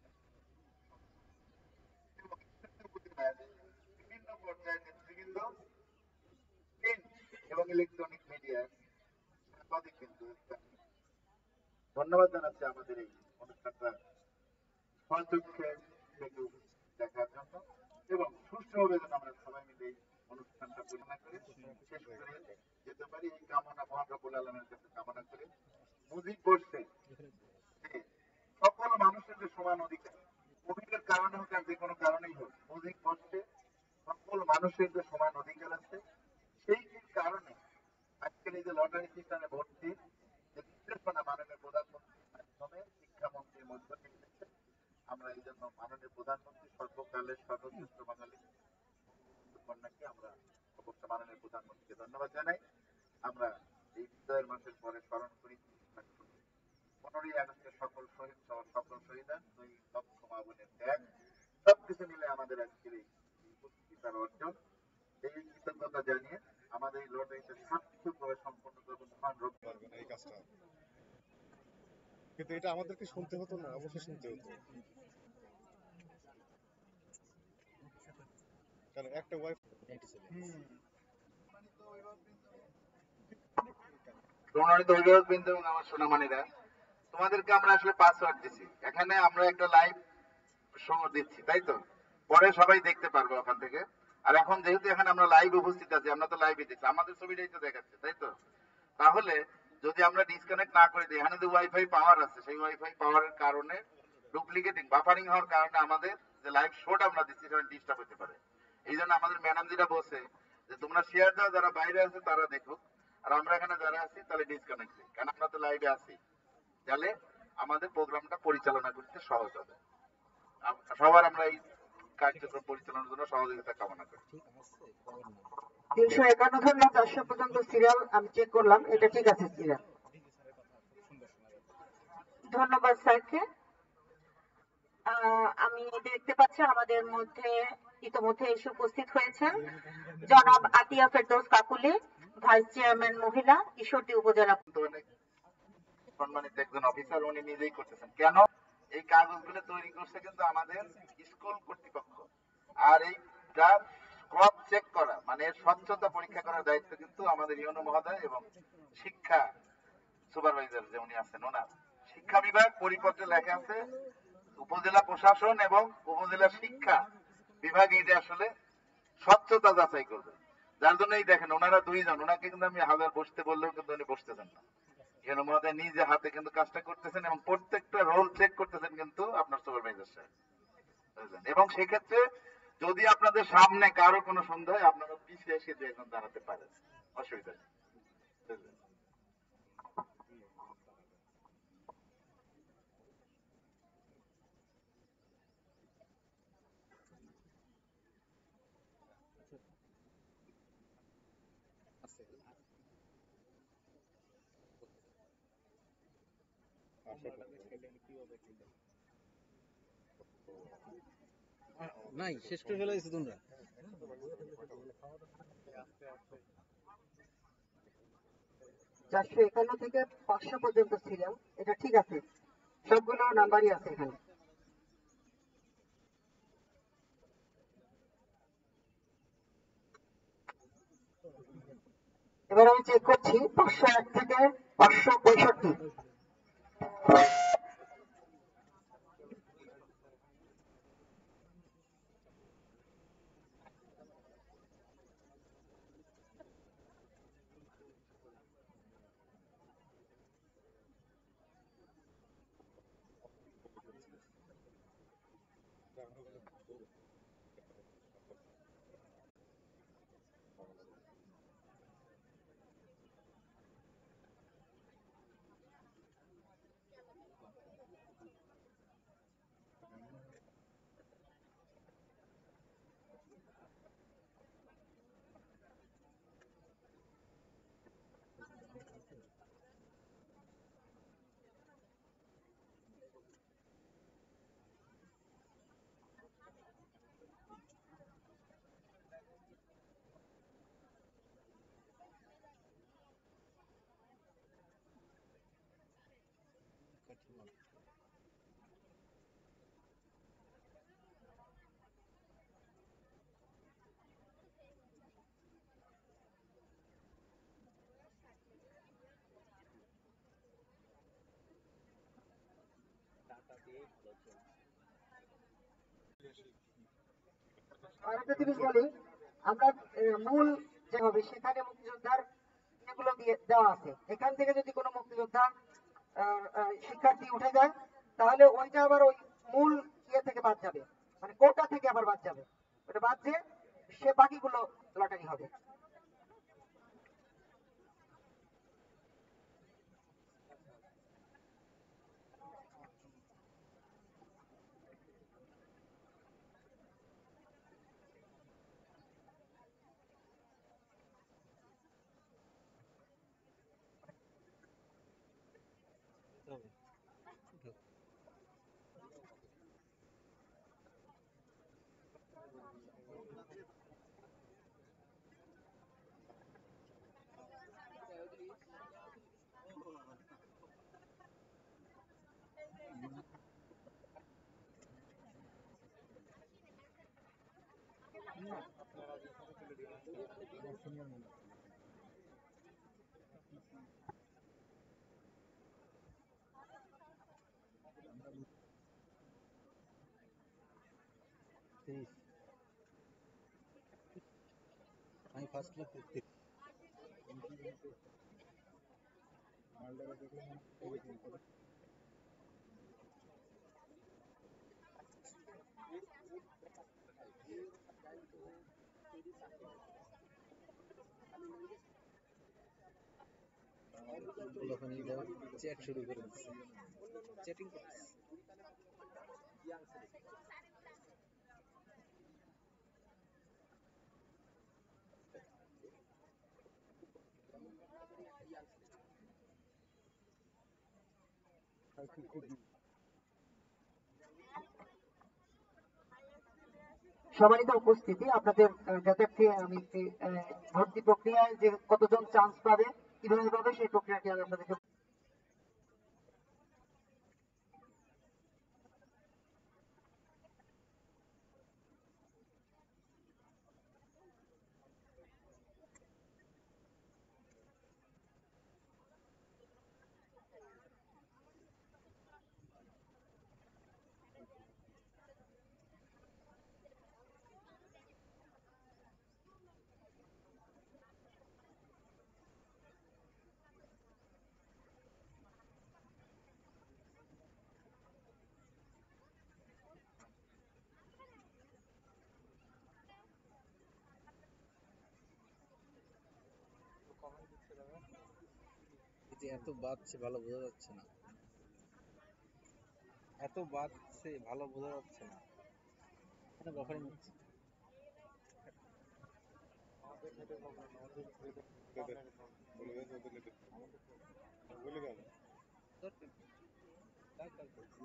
বিভিন্ন পর্যায়ের নেতৃবৃন্দ, প্রিন্ট এবং ইলেকট্রনিক মিডিয়ার সাংবাদিক বিন্দু, ধন্যবাদ জানাচ্ছি আমাদের এই অনুষ্ঠানটা সচক্ষে থেকে দেখার জন্য এবং সুষ্ঠুভাবে যেন আমরা সবাই মিলে এই অনুষ্ঠানটা পরিচালনা করে শেষ করে যেতে পারি, এই কামনা মহান রব্বুল আলামিনের কাছে কামনা করে মুজিব বলছে যে সকল মানুষের যে সমান অধিকার, কোভিডের কারণে হোক আর যে কোনো কারণেই হোক, মুজিব বলছে সকল মানুষের যে সমান অধিকার আছে। সেই কারণে আজকের এই যে লটারি সিস্টেমে ভর্তি যে নির্দেশনা মাননীয় প্রধানমন্ত্রীর মাধ্যমে শিক্ষামন্ত্রীর মধ্য দিয়ে দিচ্ছে, আমরা এই জন্য মাননীয় প্রধানমন্ত্রী সর্বকালের সর্বশ্রেষ্ঠ বাঙালি কন্যাকে আমরা অবশ্য মাননীয় প্রধানমন্ত্রীকে ধন্যবাদ জানাই। আমরা এই বিজয়ের মাসের পরে স্মরণ করি পনেরোই আগস্টের সকল শহীদ সহ সকল শহীদান দুই লক্ষ মা বোনের ত্যাগ সবকিছু মিলে আমাদের আজকের এই প্রতিযোগিতার অর্জন। এই কৃতজ্ঞতা জানিয়ে আমাদের এই লড়াইটা সার্থকভাবে সম্পন্ন করবে মহান রোগ পারবে না এই কাজটা, কিন্তু এটা আমাদেরকে শুনতে হতো না, অবশ্যই শুনতে হতো, কারণ একটা ওয়াইফ প্রণালিত অভিভাবক বিন্দু এবং আমার সোনামানিরা, তোমাদেরকে আমরা আসলে পাসওয়ার্ড দিচ্ছি, এখানে আমরা একটা লাইভ শো দিচ্ছি, তাই তো? পরে সবাই দেখতে পারবো ওখান থেকে। আর এখন যেহেতু এখানে আমরা লাইভ উপস্থিত আছি, আমরা তো লাইভে দিচ্ছি, আমাদের ছবিটাই তো দেখাচ্ছে, তাই তো? তাহলে যদি আমরা ডিসকানেক্ট না করে দিই, এখানে যে ওয়াইফাই পাওয়ার আছে সেই ওয়াইফাই পাওয়ারের কারণে ডুপ্লিকেটিং বাফারিং হওয়ার কারণে আমাদের যে লাইভ শোটা আমরা দিচ্ছি সেটা ডিস্টার্ব হতে পারে। এই জন্য আমাদের ম্যাডাম যেটা বলছে যে তোমরা শেয়ার দাও, যারা বাইরে আছে তারা দেখুক, আর আমরা এখানে যারা আছি তাহলে ডিসকানেক্ট দিই, কারণ আমরা তো লাইভে আছি, তাহলে আমাদের প্রোগ্রামটা পরিচালনা করতে সহজ হবে। আম- সবার আমরা এই কার্যক্রম পরিচালনার জন্য সহযোগিতা কামনা করি। তিনশো একান্ন ধরনের চারশো পর্যন্ত সিরিয়াল আমি চেক করলাম, এটা ঠিক আছে সিরিয়াল। ধন্যবাদ স্যারকে। আহ, আমি দেখতে পাচ্ছি আমাদের মধ্যে ইতোমধ্যে এসে উপস্থিত হয়েছেন জনাব আতিয়া ফেরদৌস কাকুলি, ভাইস চেয়ারম্যান মহিলা, ঈশ্বরদী উপজেলা। কিন্তু অনেক সম্মানিত একজন অফিসার, উনি নিজেই করতেছেন। কেন? এই কাগজগুলো তৈরি করছে কিন্তু আমাদের স্কুল কর্তৃপক্ষ, আর এই ক্রস চেক করা মানে এর স্বচ্ছতা পরীক্ষা করার দায়িত্ব কিন্তু আমাদের ইউনো মহোদয় এবং শিক্ষা সুপারভাইজার যে উনি আছেন ওনার। শিক্ষা বিভাগ পরিপত্রে লেখা আছে উপজেলা প্রশাসন এবং উপজেলা শিক্ষা বিভাগ এটা আসলে স্বচ্ছতা যাচাই করবে, যার জন্যই দেখেন ওনারা দুইজন, ওনাকে কিন্তু আমি হাজার বসতে বললেও কিন্তু উনি বসতেছেন না, ইউনো মহোদয় নিজে হাতে কিন্তু কাজটা করতেছেন এবং প্রত্যেকটা রোল চেক করতেছেন কিন্তু আপনার সুপারভাইজার সাহেব, বুঝলেন? এবং সেক্ষেত্রে যদি আপনাদের সামনে কারো কোনো সন্দেহ হয় আপনারা পিছিয়ে এসে যে একজন দাঁড়াতে পারেন, অসুবিধা নেই, বুঝলেন? নাই, শেষ করে ফেলে দিছো তোমরা। চারশো একান্ন থেকে পাঁচশো পর্যন্ত সিরিয়াল, এটা ঠিক আছে, সবগুলো নাম্বারই আছে এখানে। এবার আমি চেক করছি পাঁচশো এক থেকে পাঁচশো পঁয়ষট্টি। আরেকটা জিনিস বলি, আমরা আহ, মূল যে হবে সেখানে মুক্তিযোদ্ধার যেগুলো দিয়ে দেওয়া আছে, এখান থেকে যদি কোনো মুক্তিযোদ্ধা আহ, আহ, শিক্ষার্থী উঠে যায় তাহলে ওইটা আবার ওই মূল ইয়ে থেকে বাদ যাবে, মানে কোটা থেকে আবার বাদ যাবে, ওটা বাদ দিয়ে সে বাকিগুলো লটারি হবে। তেইশ আমি ফার্স্ট ক্লাস করতে তখন চ্যাট শুরু করে দিচ্ছে চ্যাটিং করতেছে সম্মানিত উপস্থিতি, আপনাদের আহ, যাদেরকে আমি একটি, আহ, ভর্তি প্রক্রিয়ায় যে কতজন চান্স পাবে কিভাবে পাবে সেই প্রক্রিয়াটি আমি আপনাদেরকে এই যে এত বাজছে ভালো বোঝা যাচ্ছে না এত বাজছে ভালো বোঝা যাচ্ছে না এখানে বাফারিং হচ্ছে বলে দেন ওদের নেটে বলে দেন দরকার নেই। দরকার করছি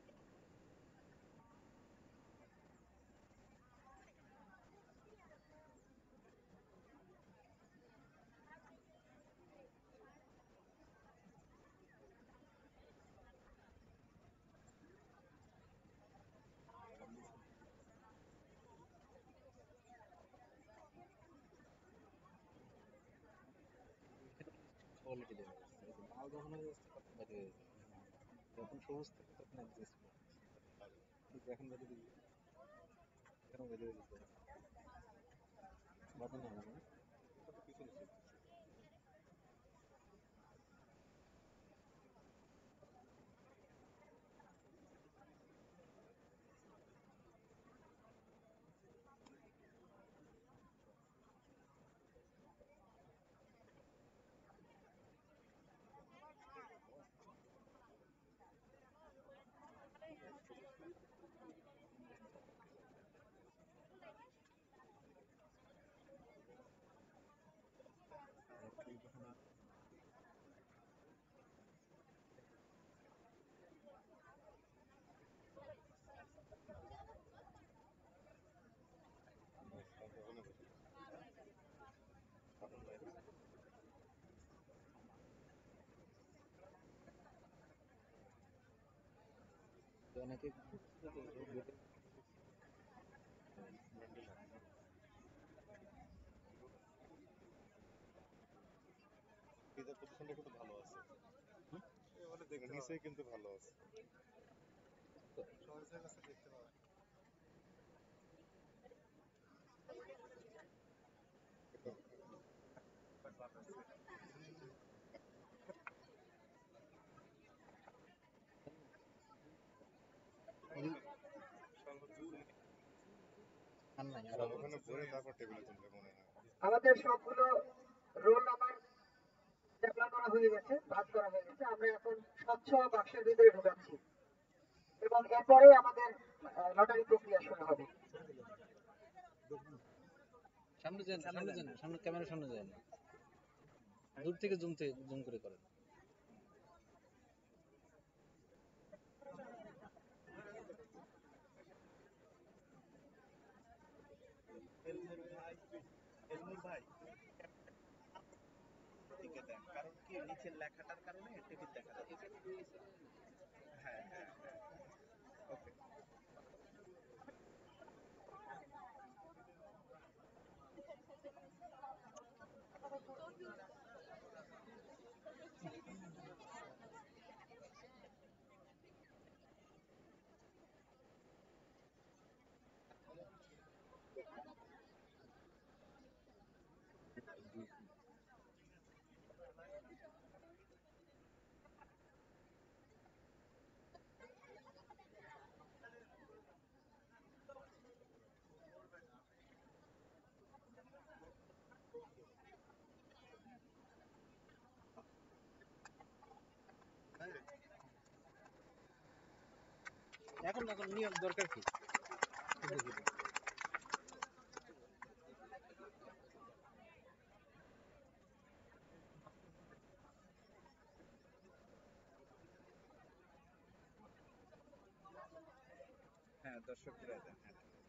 কোয়ালিটি দেওয়া আছে লাল যখন হয়ে যাচ্ছে তখন বাইরে হয়ে যাচ্ছে যখন সবুজ থাকে তখন অ্যাডজাস্ট করে কিন্তু এখন বাইরে দিবি এখন বাইরে হয়ে যেতে বাতানো হবে না পিছনে ছিল তো অনেকে এদের পজিশনটা কিন্তু ভালো আছে এবারে দেখতে নিচে কিন্তু ভালো আছে সহজের কাছে দেখতে পাবেন আর নাই আর ওখানে ভরে তারপর টেবিলে তুলবে মনে হয় আমাদের সবগুলো রোল নাম্বার ডেভেলপ করা হয়ে গেছে, ভাগ করা হয়ে গেছে। আমরা এখন স্বচ্ছ বাক্সের ভিতরে ঢুকাচ্ছি এবং এরপরে আমাদের লটারি প্রক্রিয়া শুরু হবে। সামনে যান সামনে যান সামনে ক্যামেরার সামনে যান দূর থেকে জুম জুম করে করেন এলমুর ভাই দিকে দেন, কারণ কি নিচের লেখাটার কারণে টেবিল দেখা যাচ্ছে। হ্যাঁ হ্যাঁ ওকে এখন এখন নিয়ম দরকার কি? হ্যাঁ দর্শকরা দেন।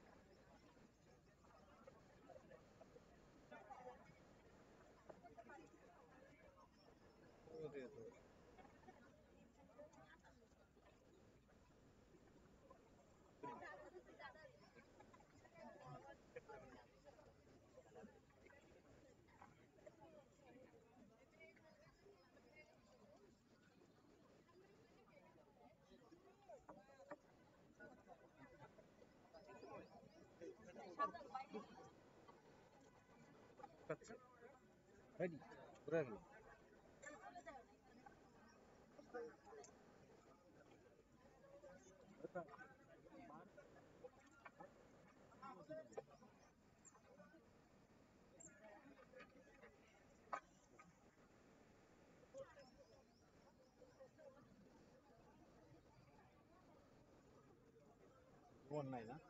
Ready? Ready? One nine, huh?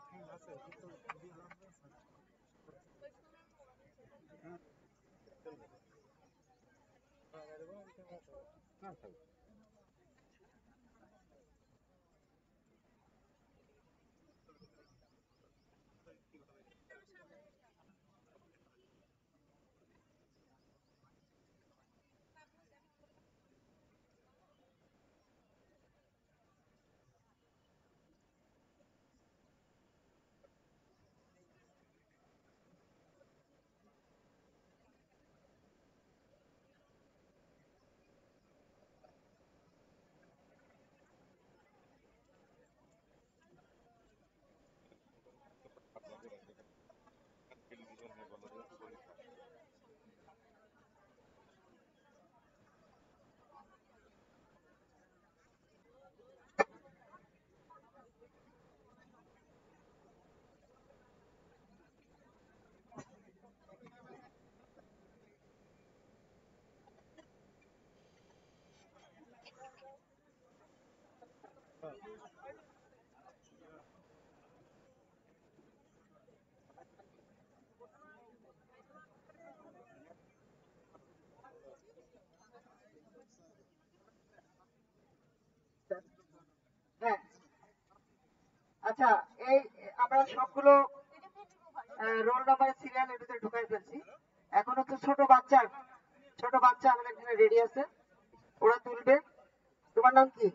হ্যাঁ, আচ্ছা, এই আমরা সবগুলো রোল নাম্বারের সিরিয়াল এর ভিতরে ঢুকাই ফেলছি। এখন হচ্ছে ছোট বাচ্চা, ছোট বাচ্চা আমাদের এখানে রেডি আছে, ওরা তুলবে। তোমার নাম কি?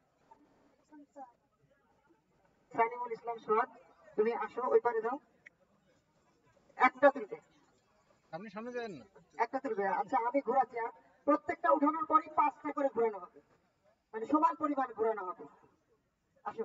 সানিমুল ইসলাম সোহাগ, তুমি আসো ওই পারে যাও। একটা তুলবে, আপনি সামনে যাবেন না? একটা তুলবে। আচ্ছা আমি ঘোরাচ্ছি, আর প্রত্যেকটা উঠানোর পরই পাঁচটা করে ঘোরানো হবে, মানে সমান পরিমাণ ঘোরানো হবে। আসো।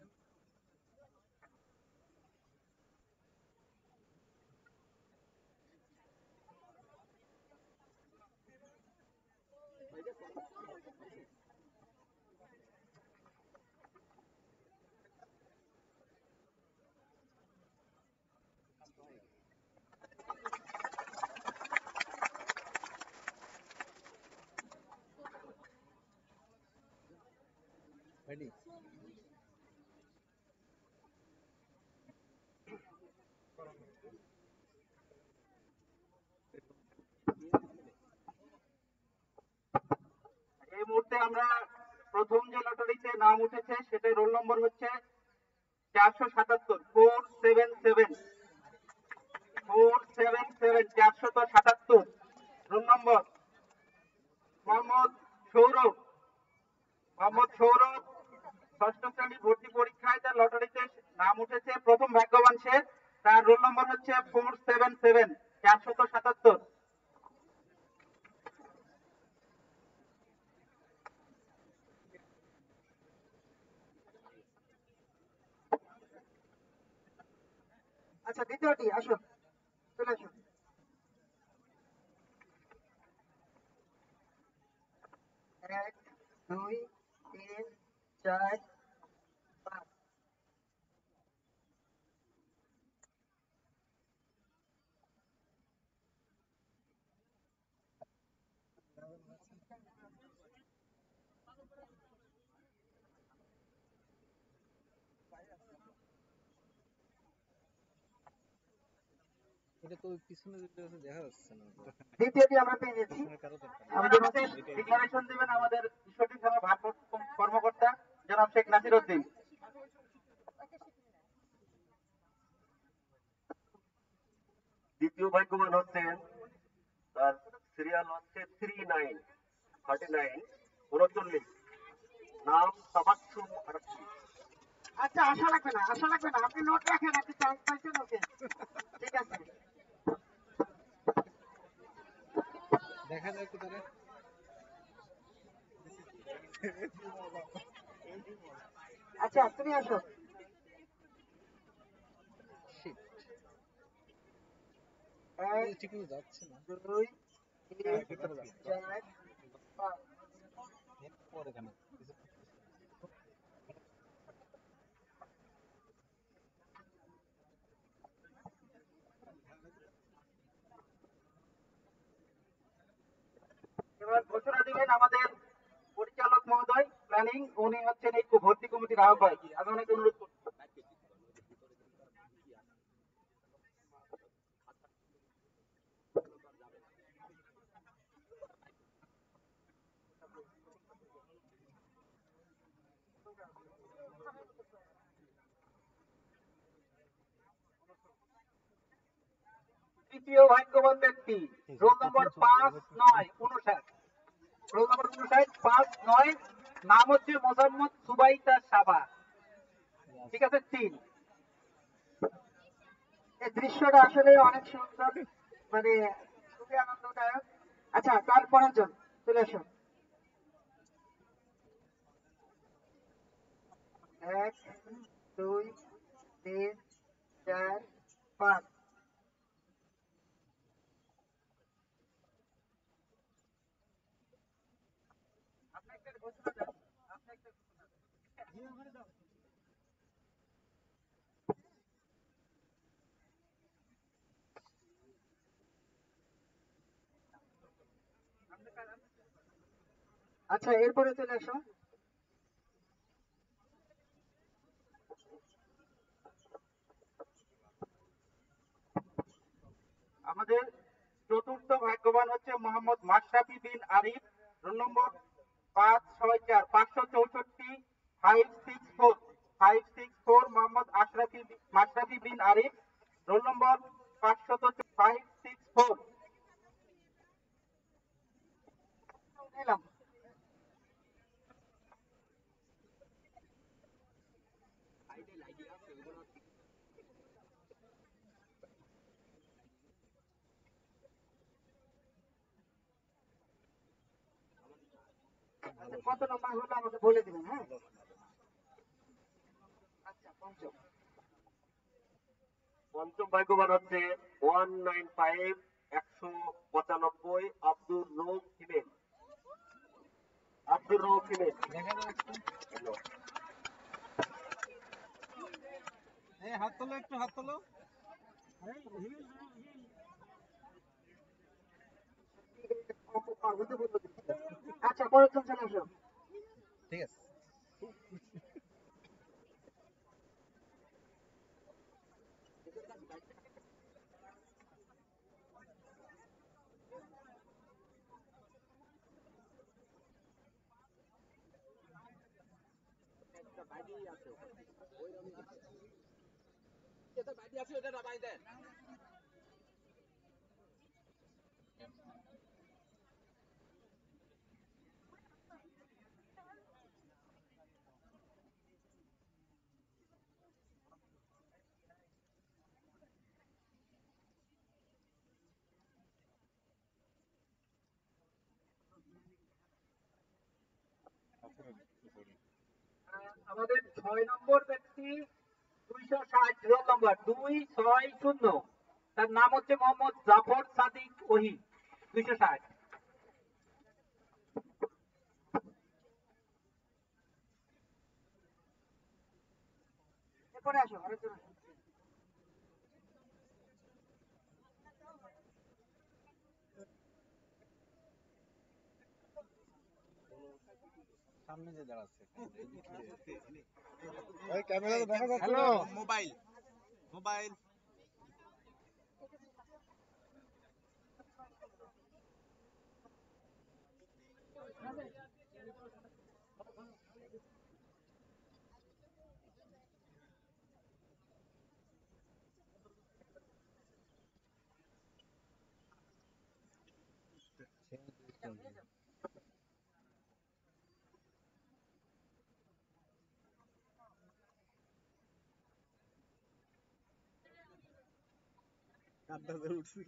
Ready? এই মুহূর্তে আমরা প্রথম যে লটারিতে নাম উঠেছে সেটা রোল নম্বর হচ্ছে চারশো সাতাত্তর, four seven seven, four seven seven, চারশত সাতাত্তর। রোল নম্বর মোহাম্মদ সৌরভ, মোহাম্মদ সৌরভ ষষ্ঠ শ্রেণী ভর্তি পরীক্ষায় তার লটারিতে নাম উঠেছে, প্রথম ভাগ্যবান সে। তার রোল নম্বর হচ্ছে ফোর সেভেন সেভেন, চারশত সাতাত্তর। আচ্ছা দ্বিতীয়টি আসুন, চলে আসুন। এক, দুই, তিন, চার, পাঁচ। এটা তো ওই পিছনে যেটা আছে দেখা যাচ্ছে না তো। দ্বিতীয়টি আমরা পেয়ে গেছি। পিছনে কারো দরকার নেই। এবার আমাদের ডিক্লারেশন দিবেন আমাদের ঈশ্বরদী থানা ভারপ্রাপ্ত কর্মকর্তা জনাব শেখ নাসির উদ্দিন। দ্বিতীয় ভাগ্যবান হচ্ছেন, তার সিরিয়াল হচ্ছে থ্রি নাইন থার্টি নাইন উনচল্লিশ, নাম তাবাসসুম আরশি। আচ্ছা আশা লাগবে না, আশা লাগবে না, আপনি নোট রাখেন, আপনি চান্স পাইছেন, ওকে ঠিক আছে। দেখা যায় কি তারা আচ্ছা তুমি আসো। শিট এক, ঠিক মতো যাচ্ছে না। দুই, তিন, হ্যাঁ, ভিতরে যাচ্ছে। চার, পাঁচ। পরে কেন কিছু এবার ঘোষণা দিবেন আমাদের পরিচালক মহোদয় প্ল্যানিং, উনি হচ্ছেন এই ভর্তি কমিটির আহ্বায়ক। আমি অনেক অনুরোধ করছি। তৃতীয় ভাগ্যবান ব্যক্তি রোল নম্বর পাঁচ নয় উনষাট, রোল নম্বর উনষাট পাঁচ নয়, নাম হচ্ছে মোসাম্মদ সুবাইতা সাবা। ঠিক আছে, তিন। এই দৃশ্যটা আসলে অনেক সুন্দর, মানে খুবই আনন্দদায়ক। আচ্ছা তারপরের জন চলে আসুন। এক, দুই, তিন, চার, পাঁচ। আচ্ছা এরপরে চলে আসো। আমাদের চতুর্থ ভাগ্যবান হচ্ছে মোহাম্মদ মাশরাফি বিন আরিফ, রোল নম্বর পাঁচ ছয় চার পাঁচশো চৌষট্টি five six four five six four Mohammad Ashrafi Mashrafi Bin Arif, roll number পাঁচশো ফাইভ সিক্স ফোর। নিলাম। আচ্ছা, কত নম্বর হলো আমাকে বলে দিবেন, হ্যাঁ। আচ্ছা পঞ্চম। পঞ্চম ভাগ্যবান হচ্ছে ওয়ান নাইন ফাইভ একশো পঁচানব্বই আব্দুর রৌফ হিমেল। আব্দুর রৌফ হিমেল। দেখা যায় একটু। এই হাত তোলো, একটু হাত তোলো। আচ্ছা পরের জন চলে আসো। ঠিক আছে। আহ, আমাদের ছয় নম্বর ব্যক্তি দুইশো ষাট রোল নম্বর দুই ছয় শূন্য, তার নাম হচ্ছে মোহাম্মদ জাফর সাদিক ওহি। দুইশো ষাট। এরপরে আসো আরেকজন আসো। সামনে যে দাঁড়াচ্ছে ভাই ক্যামেরা তো দেখা যাচ্ছে হ্যালো না। মোবাইল মোবাইল আড্ডা দিয়ে উঠছিল।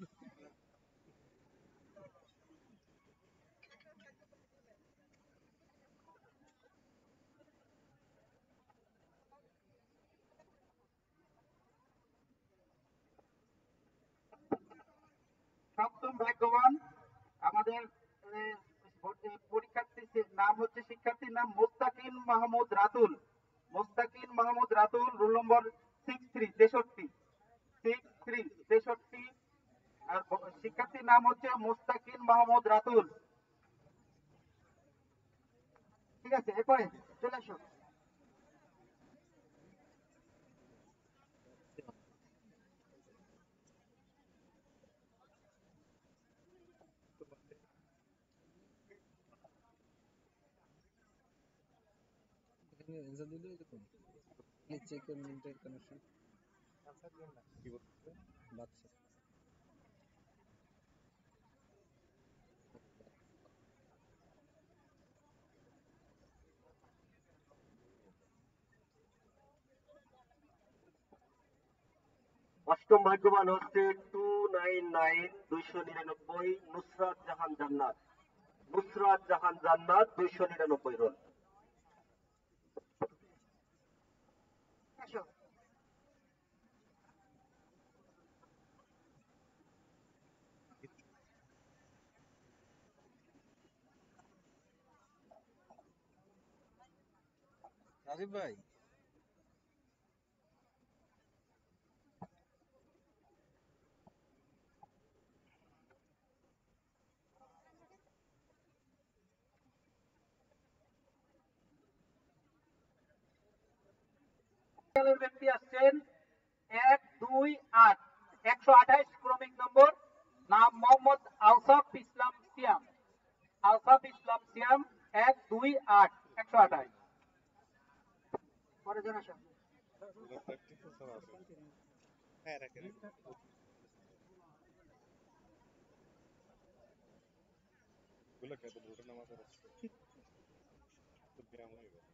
সপ্তম ভাগ্যবান আমাদের আহ, পরীক্ষার্থীর নাম হচ্ছে, শিক্ষার্থীর নাম Mostakin Mahmud Ratul. Mostakin Mahmud Ratul, roll number six three তেষট্টি সিক্স থ্রি তেষট্টি। আর ব- শিক্ষার্থীর নাম হচ্ছে মোস্তাকিন মাহমুদ রাতুল। ঠিক আছে, এরপরে চলে আসো। এখানে অ্যান্সার দিলে এরকম চেক করে ইন্টারনেট কানেকশন কি বলছে? বাচ্চা অষ্টম ভাগ্যবান হচ্ছে টু নাইন নাইন দুইশো নিরানব্বই নুসরাত জাহান জান্নাত। নুসরাত জাহান জান্নাত দুইশো নিরানব্বই রোল। আসো। রাজীব ভাই দলের ব্যক্তি আসছেন এক দুই আট, একশো আঠাইশ ক্রমিক নম্বর, নাম মোহাম্মদ আলসাফ ইসলাম সিয়াম। আলসাফ ইসলাম সিয়াম, এক দুই আট, একশো আঠাইশ। পরের জন আসো। পুরো প্র্যাকটিস স্যার আছে। হ্যাঁ রাখেন। গুলো কত ভোটে নামাজ আছে। তো ব্যায়াম হয়ে গেল।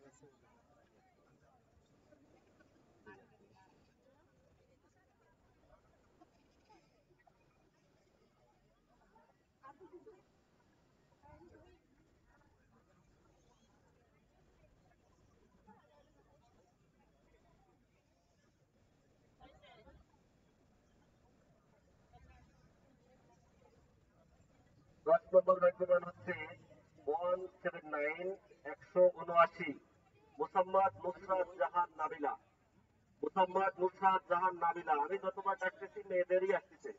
দশ নম্বর ভাগ্যবান হচ্ছে ওয়ান সেভেন নাইন একশো উনআশি মোসাম্মদ নুসরাত জাহান নাবিলা। মোসাম্মদ নুসরাত জাহান নাবিলা। আমি যতবার ডাকতেছি মেয়েদেরই আসতেছে।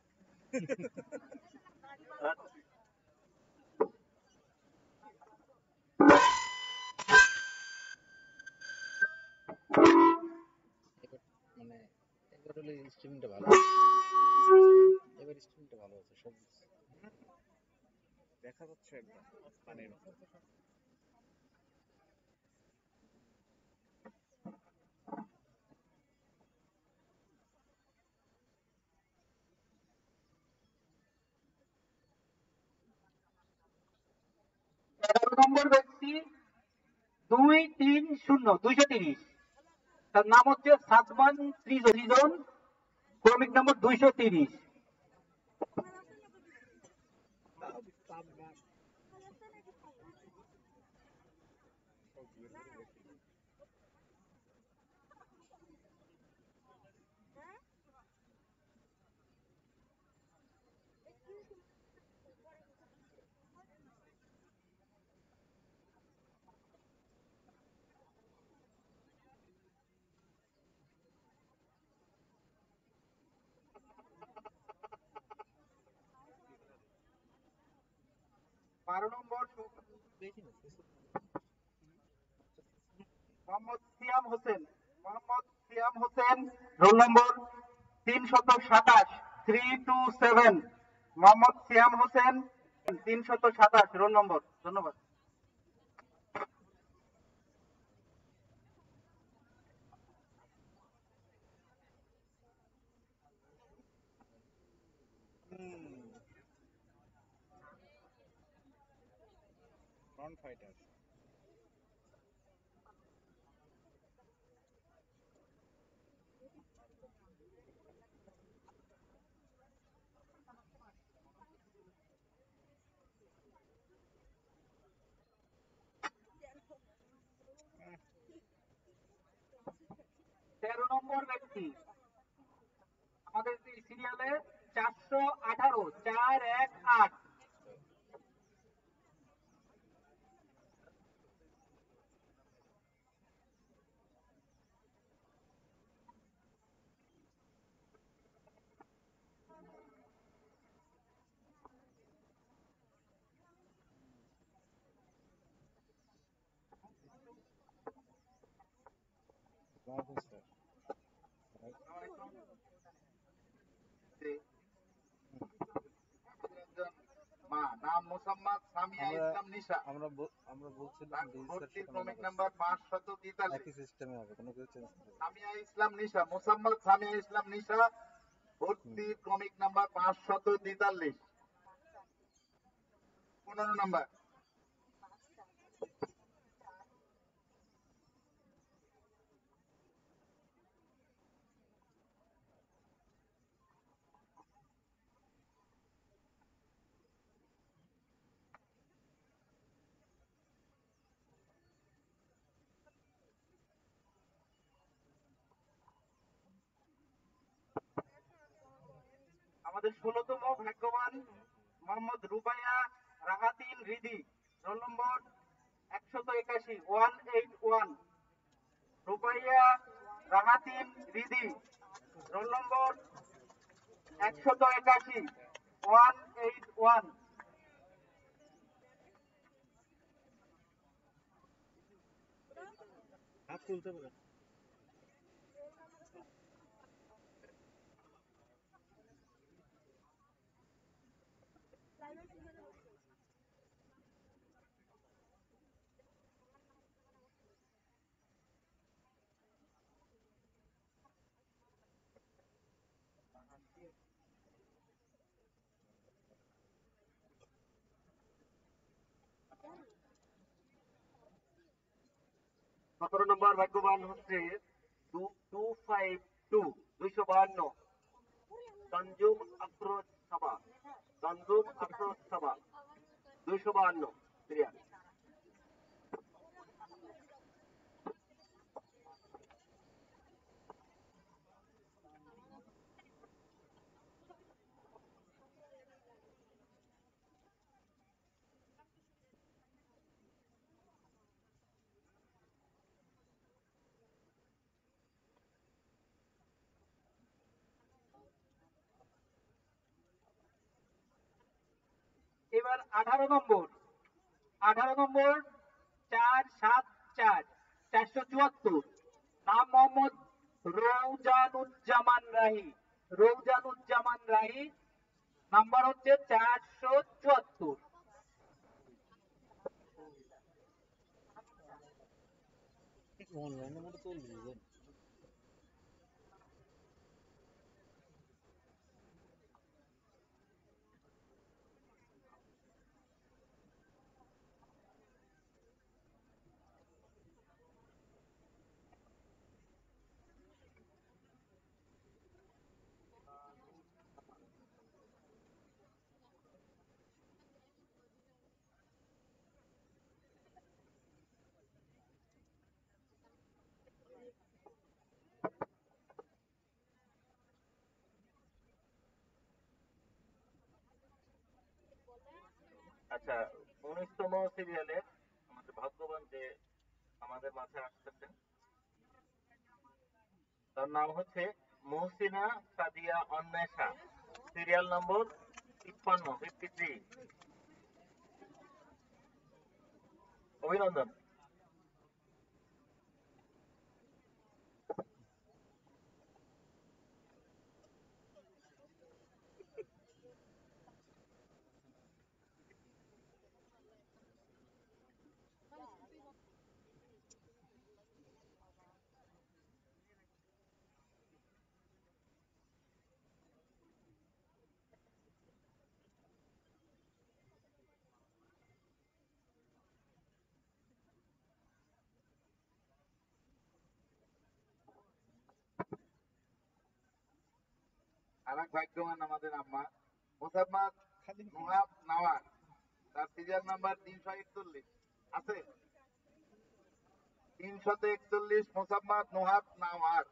এবার মানে এবার হলে স্ট্রিমিংটা ভালো, এবার স্ট্রিমিংটা ভালো আছে সব দেখা যাচ্ছে একদম পানির মতো। এগারো নম্বর ব্যক্তি দুই তিন শূন্য দুইশো তিরিশ, তার নাম হচ্ছে সাদমান সৃজন, ক্রমিক নম্বর দুইশো তিরিশ। বারো নম্বর মোহাম্মদ সিয়াম হোসেন, মোহাম্মদ সিয়াম হোসেন, রোল নম্বর তিনশত সাতাশ, three two seven. Mohammad Siam Hossain, তিনশত সাতাশ, রোল নম্বর। ধন্যবাদ। নন ফাইটার তেরো নম্বর ব্যক্তি আমাদের সিরিয়ালে চারশো আঠারো, চার এক আট। মা নাম মোসাম্মদ সামিয়া ইসলাম নিশা, আমরা বল- আমরা বলছিলাম ভর্তি ক্রমিক নাম্বার পাঁচশত তেতাল্লিশ। একই সিস্টেমে হবে, কোনো কিছু চেঞ্জ হবে না। সামিয়া ইসলাম নিশা, মোসাম্মদ সামিয়া ইসলাম নিশা, ভর্তি ক্রমিক নাম্বার পাঁচশত তেতাল্লিশ। পনেরো নাম্বার আমাদের ষোলতম ভাগ্যবান মোহাম্মদ রুবাইয়া রাহাতিন রিদি, রোল নম্বর একশত একাশি, one eight one. Rubaiya Rahatin Ridi, roll number একশত একাশি, ওয়ান এইট ওয়ান। হাত তুলতে পারে। সতেরো নম্বর ভাগ্যবান হচ্ছে টু ফাইভ টু, দুইশো বাহান্ন, তানজুম আফরোজ সাবা, তানজুম আফরোজ সাবা, দুইশো বাহান্ন সিরিয়াল। এবার আঠারো নম্বর, আঠারো নম্বর চার সাত চার, চারশো চুয়াত্তর। নাম মোহাম্মদ রৌজানুজ্জামান রাহি, রৌজানুজ্জামান রাহি, নাম্বার হচ্ছে চারশো চুয়াত্তর। অনলাইনের মধ্যে চলবে বুঝলেন। আচ্ছা, উনিশতম সিরিয়ালে আমাদের ভাগ্যবান যে আমাদের মাঝে আসতেছেন, তার নাম হচ্ছে মহসিনা সাদিয়া অন্বেষা, সিরিয়াল নম্বর তিপ্পান্ন, ফিফটি থ্রি। অভিনন্দন। আর এক ভাগ্যবান আমাদের আম্মা মোসাম্মদ নোহাব নাওয়ার, তার সিরিয়াল নাম্বার তিনশো একচল্লিশ আছে। তিনশত একচল্লিশ মোসাম্মদ নোহাব নাওয়ার।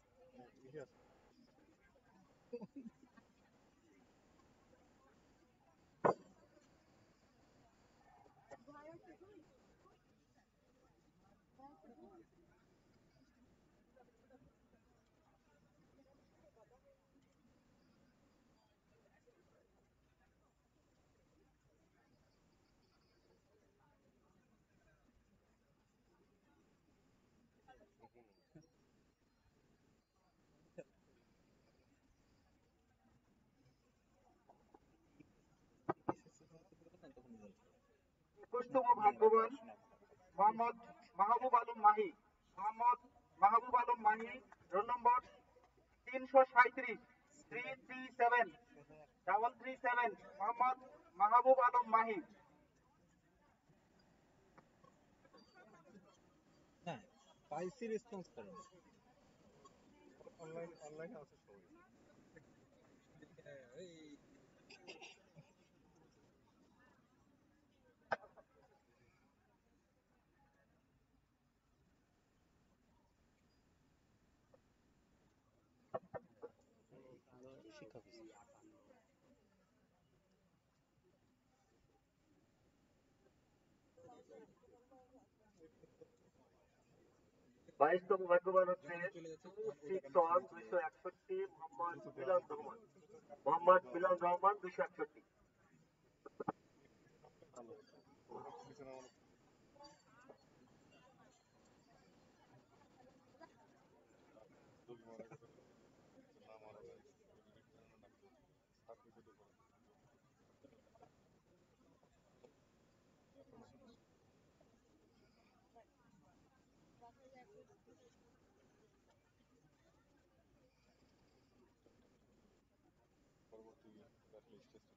একুশতম ভাগ্যবান মোহাম্মদ মাহবুব আলম মাহি। মোহাম্মদ মাহবুব আলম মাহি, রোল নম্বর তিনশো সাঁত্রিশ, three three seven double three seven. Mohammad Mahbub Alam Mahi. না, পাইসি রেসপন্স করে না। অনলাইন অনলাইনে আছে সবাই। এই শিক্ষা অফিস। বাইশতম ভাগ্যবান হচ্ছে যখন চলে যাচ্ছে টু তখন ওই সিক্স টাকা ওয়ান দুইশো একষট্টি মোহাম্মদ মিলন রহমান। মোহাম্মদ মিলন রহমান দুইশো একষট্টি। ভালো পিছনে আমার যদি মনে করে না মারা যায় চাকরি শুরু করে পরবর্তী আসলে স্টেজ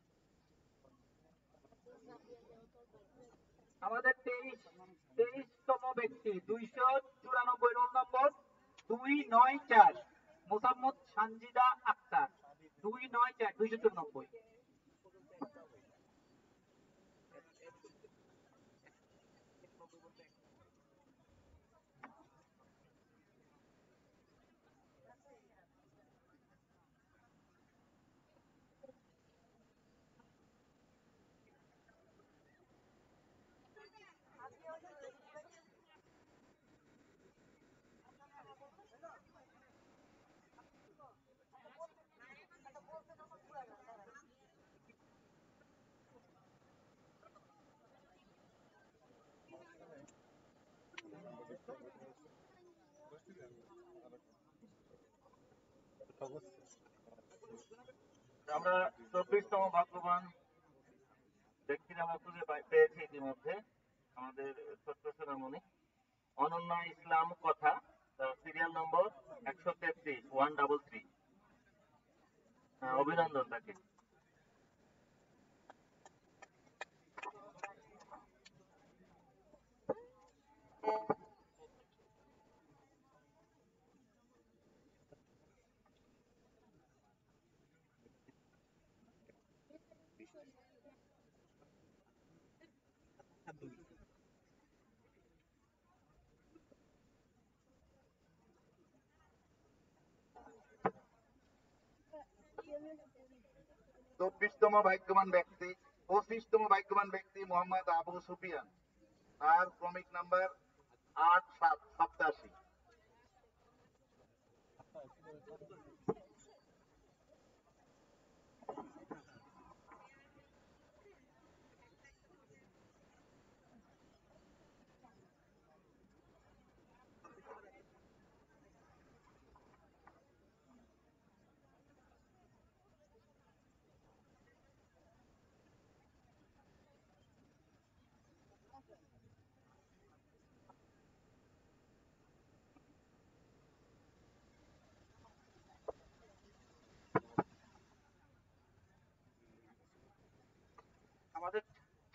আমাদের তেইশ তেইশতম ব্যক্তি দুইশো চুরানব্বই রোল নম্বর দুই নয় চার মোসাম্মদ সানজিদা আক্তার। দুই নয় চার দুইশো চুরানব্বই। আমরা চব্বিশতম ভাগ্যবান ব্যক্তির আমরা খুঁজে পাই- পেয়েছি ইতিমধ্যে। আমাদের ছোট্ট সোনামণি অনন্যা ইসলাম কথা, সিরিয়াল নম্বর একশো তেত্রিশ ওয়ান ডাবল থ্রি। অভিনন্দন তাকে। চব্বিশতম ভাগ্যবান ব্যক্তি পঁচিশতম ভাগ্যবান ব্যক্তি মোহাম্মদ আবু সুফিয়ান, তার ক্রমিক নাম্বার আট সাত সপ্তাশি।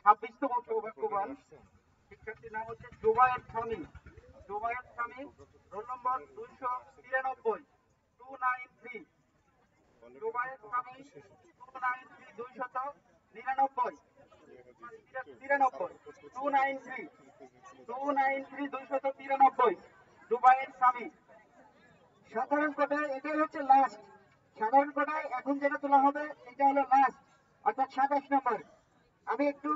ছাব্বিশতম সৌভাগ্যবান শিক্ষার্থীর নাম হচ্ছে জুবায়ের স্বামী। জুবায়ের স্বামী, রোল নম্বর দুইশো তিরানব্বই, টু নাইন থ্রি। জুবায়ের স্বামী, টু নাইন থ্রি, দুইশত নিরানব্বই, তিরানব্বই, two nine three, two nine three, দুইশত তিরানব্বই। জুবায়ের স্বামী। সাধারণ কোটায় এটাই হচ্ছে লাস্ট। সাধারণ কোটায় এখন যেটা তোলা হবে এটা হলো লাস্ট, অর্থাৎ সাতাশ নম্বর। আমি একটু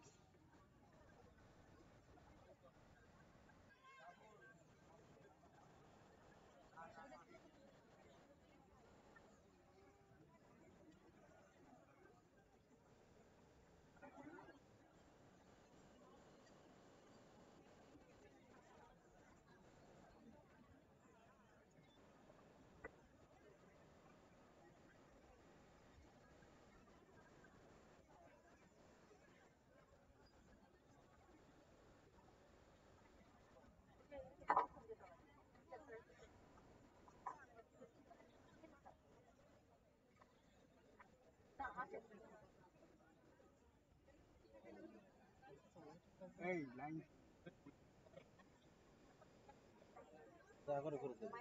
দয়া করে করে দেবে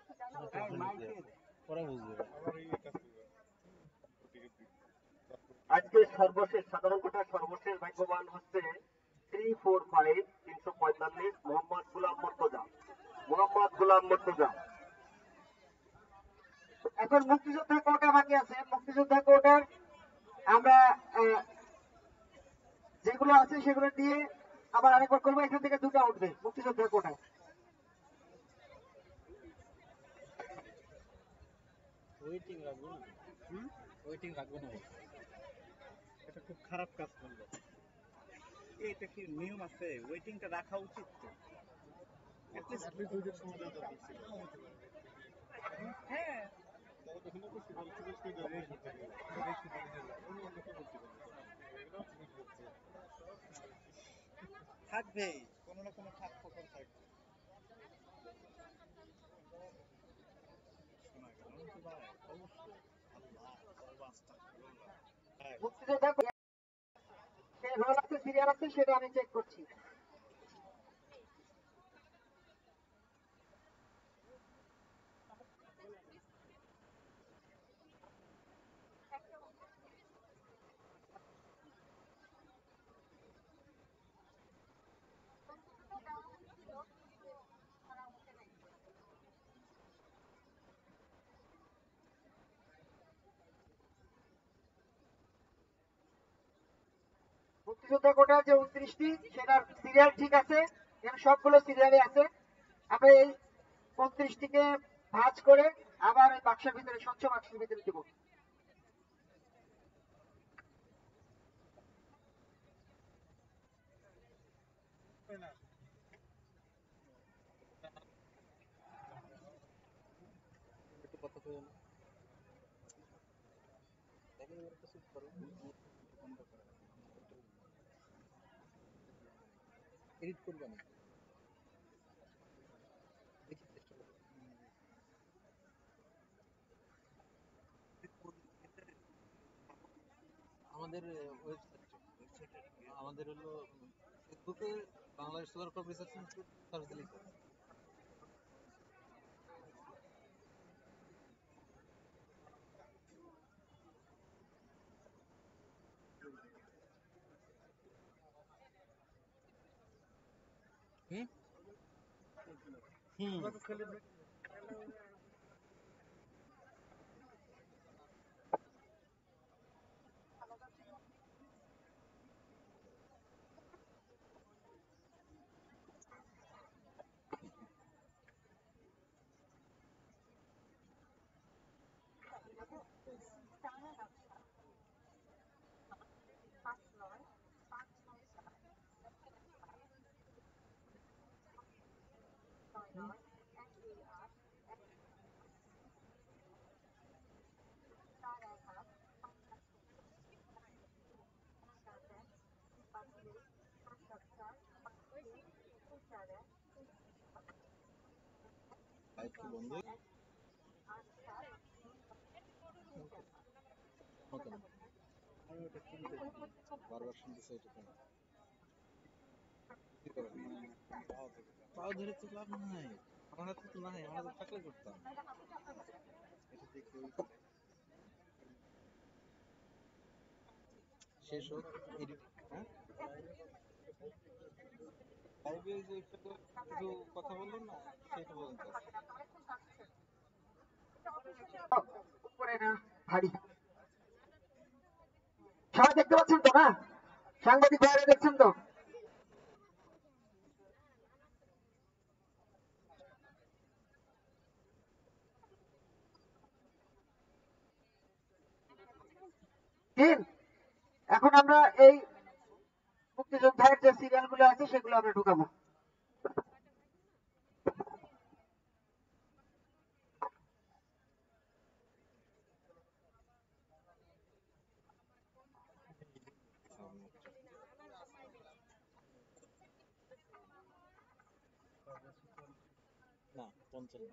ওরা বুঝবে। আজকে সর্বশেষ সাধারণ কোটার সর্বশেষ ভাগ্যবান হচ্ছে থ্রি ফোর ফাইভ তিনশো পঁয়তাল্লিশ মোহাম্মদ গুলাম মর্তজা। মোহাম্মদ গুলাম মর্তজা। এখন মুক্তিযোদ্ধা কোটা বাকি আছে। মুক্তিযোদ্ধা কোটার আমরা আহ, যেগুলো আছে সেগুলো দিয়ে আবার আরেকবার করবো। এখান থেকে দুটো উঠবে মুক্তিযোদ্ধা কোটা। ওয়েটিং রাখবো না, ওয়েটিং রাখবো না, এটা খুব খারাপ কাজ করলো। এটা কি নিয়ম আছে? ওয়েটিংটা রাখা উচিত তো। হ্যাঁ, থাকবে কোনো না কোনো ফাঁক ফোকর থাকবে। মুক্তিযোদ্ধা কোটা সে রোল আছে, সিরিয়াল আছে, সেটা আমি চেক করছি। মুক্তিযোদ্ধা কোটার যে উনত্রিশটি সেটার সিরিয়াল ঠিক আছে, এখানে সবগুলো সিরিয়ালে আছে। আমরা এই উনত্রিশটিকে ভাঁজ করে আবার ওই বাক্সের ভিতরে, স্বচ্ছ বাক্সের ভিতরে দেবো। একটু কথা তো দেখেন, একটা সুট করো, এডিট করবে না, দেখি চেষ্টা করো। আমাদের ওয়েবসাইটে, আমাদের হলো ফেসবুকে Bangladesh sugar crop research institute search দিলেই পাবে। হুম হুম লাইট কি বন্ধ হতো না। ওটা কিনতে কি বারবার শুনতেছে এটা কেন কি করে পাও ধরে তো লাভ নাই আমার হাতে তো নাই আমার হাতে থাকলে করতাম এটা দেখে ওই করে শেষ হোক এডিট হ্যাঁ লাইভে যে একটু কথা বললেন না সেটা পর্যন্ত উপরে না ভারী। সবাই দেখতে পাচ্ছেন তো না? সাংবাদিক ভাইরা দেখছেন তো? তিন, এখন আমরা এই মুক্তিযোদ্ধার যে সিরিয়াল গুলো আছে সেগুলো আমরা ঢুকাবো। না পঞ্চান্ন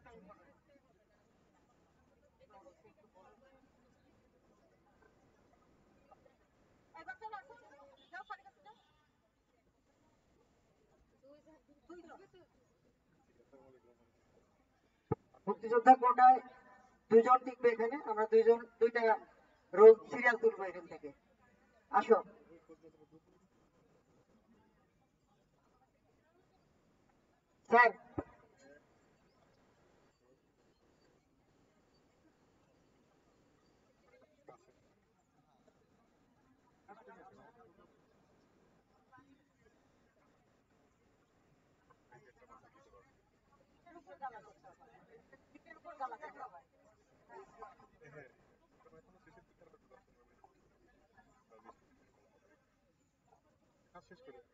মুক্তিযোদ্ধা কোটায় দুইজন টিকবে এখানে, আমরা দুইজন দুইটা রোল সিরিয়াল তুলবো এখান থেকে। আসো স্যার। কাজ শেষ করে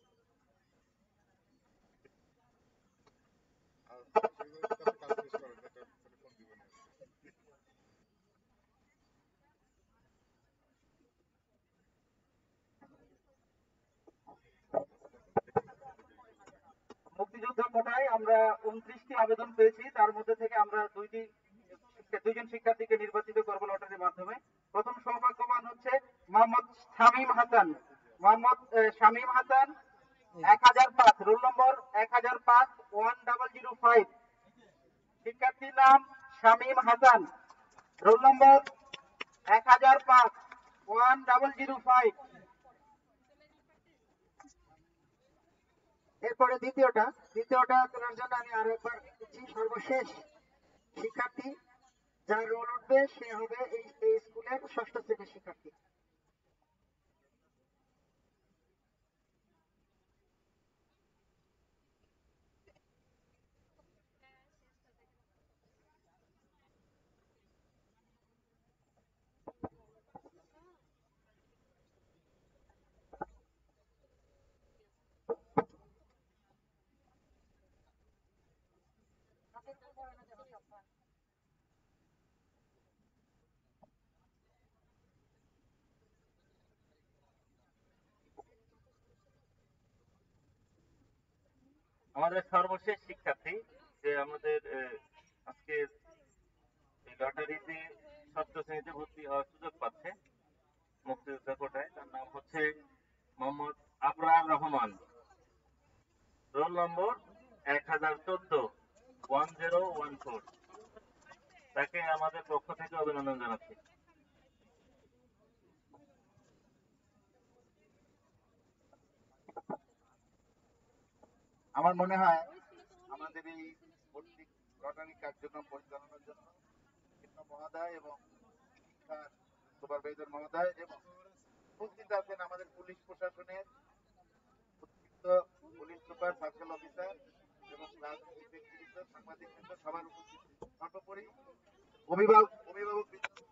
আর সেইভাবে কাছে কাজ শেষ করেন এটা তাহলে ফোন দিবেন মুক্তিযোদ্ধা কোটায় আমরা উনত্রিশটি আবেদন পেয়েছি, তার মধ্যে থেকে আমরা দুইটি দুইজন শিক্ষার্থীকে নির্বাচিত করবো লটারির মাধ্যমে। প্রথম সৌভাগ্যবান হচ্ছে মোহাম্মদ শামীম হাসান। মোহাম্মদ আহ, শামীম হাসান এক হাজার পাঁচ, রোল নম্বর এক হাজার পাঁচ ওয়ান ডাবল জিরো ফাইভ। শিক্ষার্থীর নাম শামীম হাসান, রোল নম্বর এক হাজার পাঁচ ওয়ান ডাবল জিরো ফাইভ। এরপরে দ্বিতীয়টা দ্বিতীয়টা তোলার জন্য আমি আরো একবার দিচ্ছি। সর্বশেষ শিক্ষার্থী যার রোল উঠবে সে হবে এই এই স্কুলের ষষ্ঠ শ্রেণীর শিক্ষার্থী। আমাদের সর্বশেষ শিক্ষার্থী যে আমাদের আহ, আজকে লটারিতে ষষ্ঠ শ্রেণীতে ভর্তি হওয়ার সুযোগ পাচ্ছে মুক্তিযোদ্ধা কোটায়, তার নাম হচ্ছে মোহাম্মদ আবরার রহমান, রোল নম্বর এক হাজার চোদ্দ ওয়ান জিরো ওয়ান ফোর। তাকে আমাদের পক্ষ থেকে অভিনন্দন জানাচ্ছি। আমার মনে হয় আমাদের এই ভর্তি লটারি কার্যক্রম পরিচালনার জন্য শিক্ষা মহোদয় এবং শিক্ষার সুপারভাইজার মহোদয় এবং উপস্থিত আছেন আমাদের পুলিশ প্রশাসনের অতিরিক্ত পুলিশ সুপার সার্কেল অফিসার এবং রাজনৈতিক ব্যক্তিবৃন্দ, সাংবাদিকবৃন্দ, সবার উপস্থিত। সর্বোপরি অভিভাবক অভিভাবক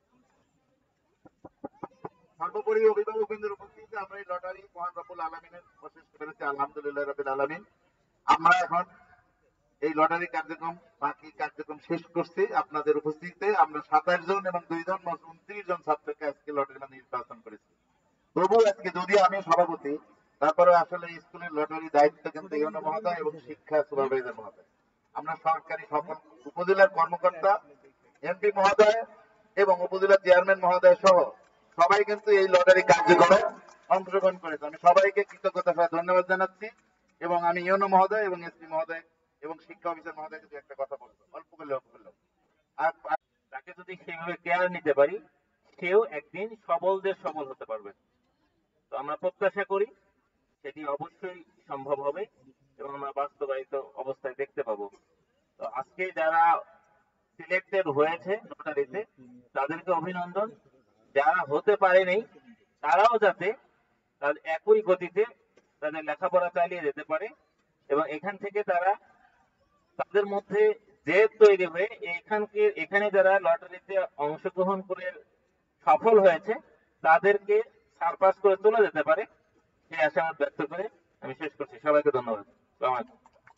সর্বোপরি অভিভাবকবৃন্দের উপস্থিতিতে আমরা এই লটারি মহান রব্বুল আলামিনের প্রশেষ করেছি, আলহামদুলিল্লাহ রাব্বিল আলামিন। আমরা এখন এই লটারি কার্যক্রম বাকি কার্যক্রম শেষ করছি আপনাদের উপস্থিতিতে। আমরা সাতাশ জন এবং দুই জন মোট উনত্রিশ জন ছাত্রকে আজকে লটারি মানে নির্বাচন করেছি। তবু আজকে যদিও আমি সভাপতি, তারপরে আসলে স্কুলের লটারি দায়িত্ব কিন্তু ইউনো মহোদয় এবং শিক্ষা সুপারভাইজার মহোদয়। আমরা সরকারি সকল উপজেলার কর্মকর্তা, এমপি মহোদয় এবং উপজেলা চেয়ারম্যান মহোদয় সহ সবাই কিন্তু এই লটারি কার্যক্রমে অংশগ্রহণ করেছে। আমি সবাইকে কৃতজ্ঞতা সহ ধন্যবাদ জানাচ্ছি এবং আমি ইউনো মহোদয় এবং এসপি মহোদয় এবং শিক্ষা অফিসার মহোদয় যদি একটা কথা বলবো, অল্প করলে অল্প করলেও আর আর তাকে যদি সেইভাবে কেয়ার নিতে পারি, সেও একদিন সবলদের সবল হতে পারবে। তো আমরা প্রত্যাশা করি সেটি অবশ্যই সম্ভব হবে এবং আমরা বাস্তবায়িত অবস্থায় দেখতে পাবো। তো আজকে যারা সিলেক্টেড হয়েছে লটারিতে তাদেরকে অভিনন্দন, যারা হতে পারেনি তারাও যাতে তাদের একই গতিতে তাদের লেখাপড়া চালিয়ে যেতে পারে এবং এখান থেকে তারা তাদের মধ্যে জেদ তৈরি হয়ে এখানকে এখানে যারা লটারিতে অংশগ্রহণ করে সফল হয়েছে তাদেরকে সারপাস করে চলে যেতে পারে সেই আশাবাদ ব্যক্ত করে আমি শেষ করছি। সবাইকে ধন্যবাদ। আসসালামু আলাইকুম।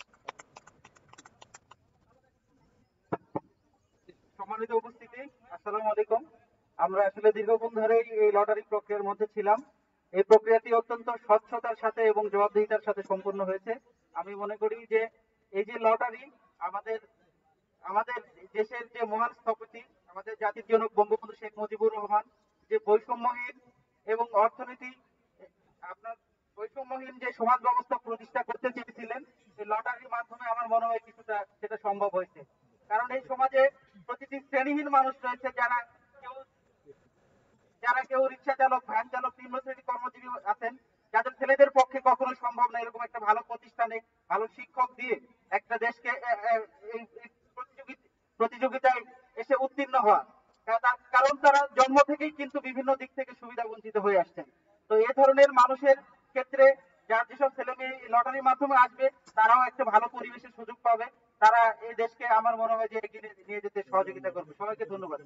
সম্মানিত উপস্থিতি, আসসালামু আলাইকুম। আমরা আসলে দীর্ঘক্ষণ ধরেই এই লটারি প্রক্রিয়ার মধ্যে ছিলাম। এই প্রক্রিয়াটি অত্যন্ত স্বচ্ছতার সাথে এবং জবাবদিহিতার সাথে সম্পন্ন হয়েছে। আমি মনে করি যে এই যে লটারি আমাদের আমাদের দেশের যে মহান স্থপতি আমাদের জাতির জনক বঙ্গবন্ধু শেখ মুজিবুর রহমান যে বৈষম্যহীন এবং অর্থনীতি আপনার বৈষম্যহীন যে সমাজ ব্যবস্থা প্রতিষ্ঠা করতে চেয়েছিলেন, এই লটারির মাধ্যমে আমার মনে হয় কিছুটা সেটা সম্ভব হয়েছে। কারণ এই সমাজে প্রতিটি শ্রেণীহীন মানুষ রয়েছে, যারা কেউ যারা কেউ রিক্সা চালক, ভ্যান চালক, নিম্ন শ্রেণীর কর্মজীবী আছেন, যাদের ছেলেদের পক্ষে কখনো সম্ভব না এরকম একটা ভালো প্রতিষ্ঠানে ভালো শিক্ষক দিয়ে একটা দেশকে এই প্রতিযোগিতায় এসে উত্তীর্ণ হওয়া। কারণ তারা জন্ম থেকেই কিন্তু বিভিন্ন দিক থেকে সুবিধা বঞ্চিত হয়ে আসছেন। তো এ ধরনের মানুষের ক্ষেত্রে যার যেসব ছেলে মেয়ে লটারির মাধ্যমে আসবে তারাও একটা ভালো পরিবেশের সুযোগ পাবে, তারা এই দেশকে আমার মনে হয় যে এগিয়ে নিয়ে যেতে সহযোগিতা করবে। সবাইকে ধন্যবাদ।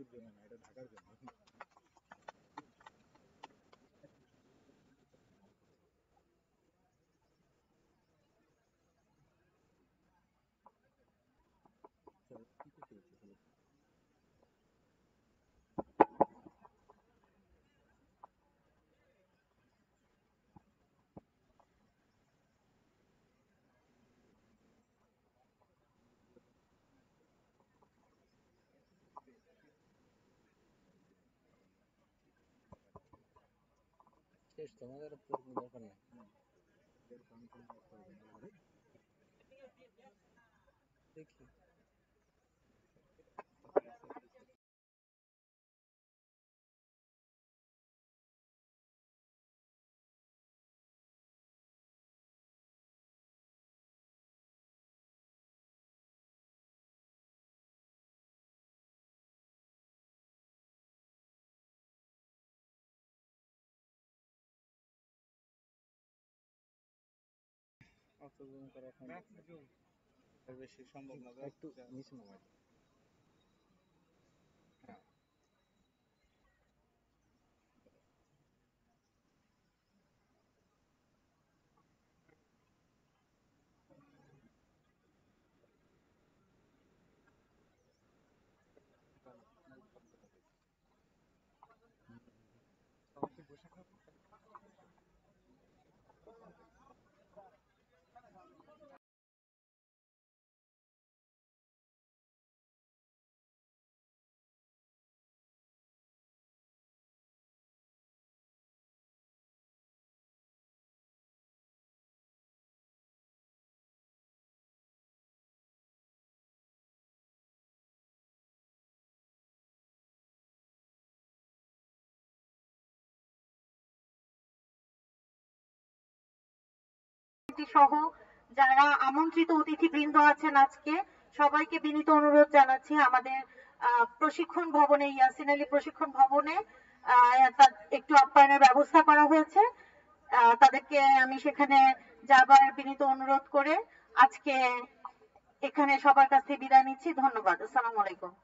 শেষ, তোমাদের আর কোনো দরকার নেই। দেখি অংশগ্রহণ করা এখন বেশি সম্ভব না, একটু নিচে নামাই। হ্যাঁ, সহ যারা আমন্ত্রিত অতিথিবৃন্দ আছেন আজকে সবাইকে বিনীত অনুরোধ জানাচ্ছি আমাদের আহ, প্রশিক্ষণ ভবনে ইয়াসিন আলী প্রশিক্ষণ ভবনে আহ, তা- একটু আপ্যায়নের ব্যবস্থা করা হয়েছে। আহ, তাদেরকে আমি সেখানে যাবার বিনীত অনুরোধ করে আজকে এখানে সবার কাছে বিদায় নিচ্ছি। ধন্যবাদ। আসসালামু আলাইকুম।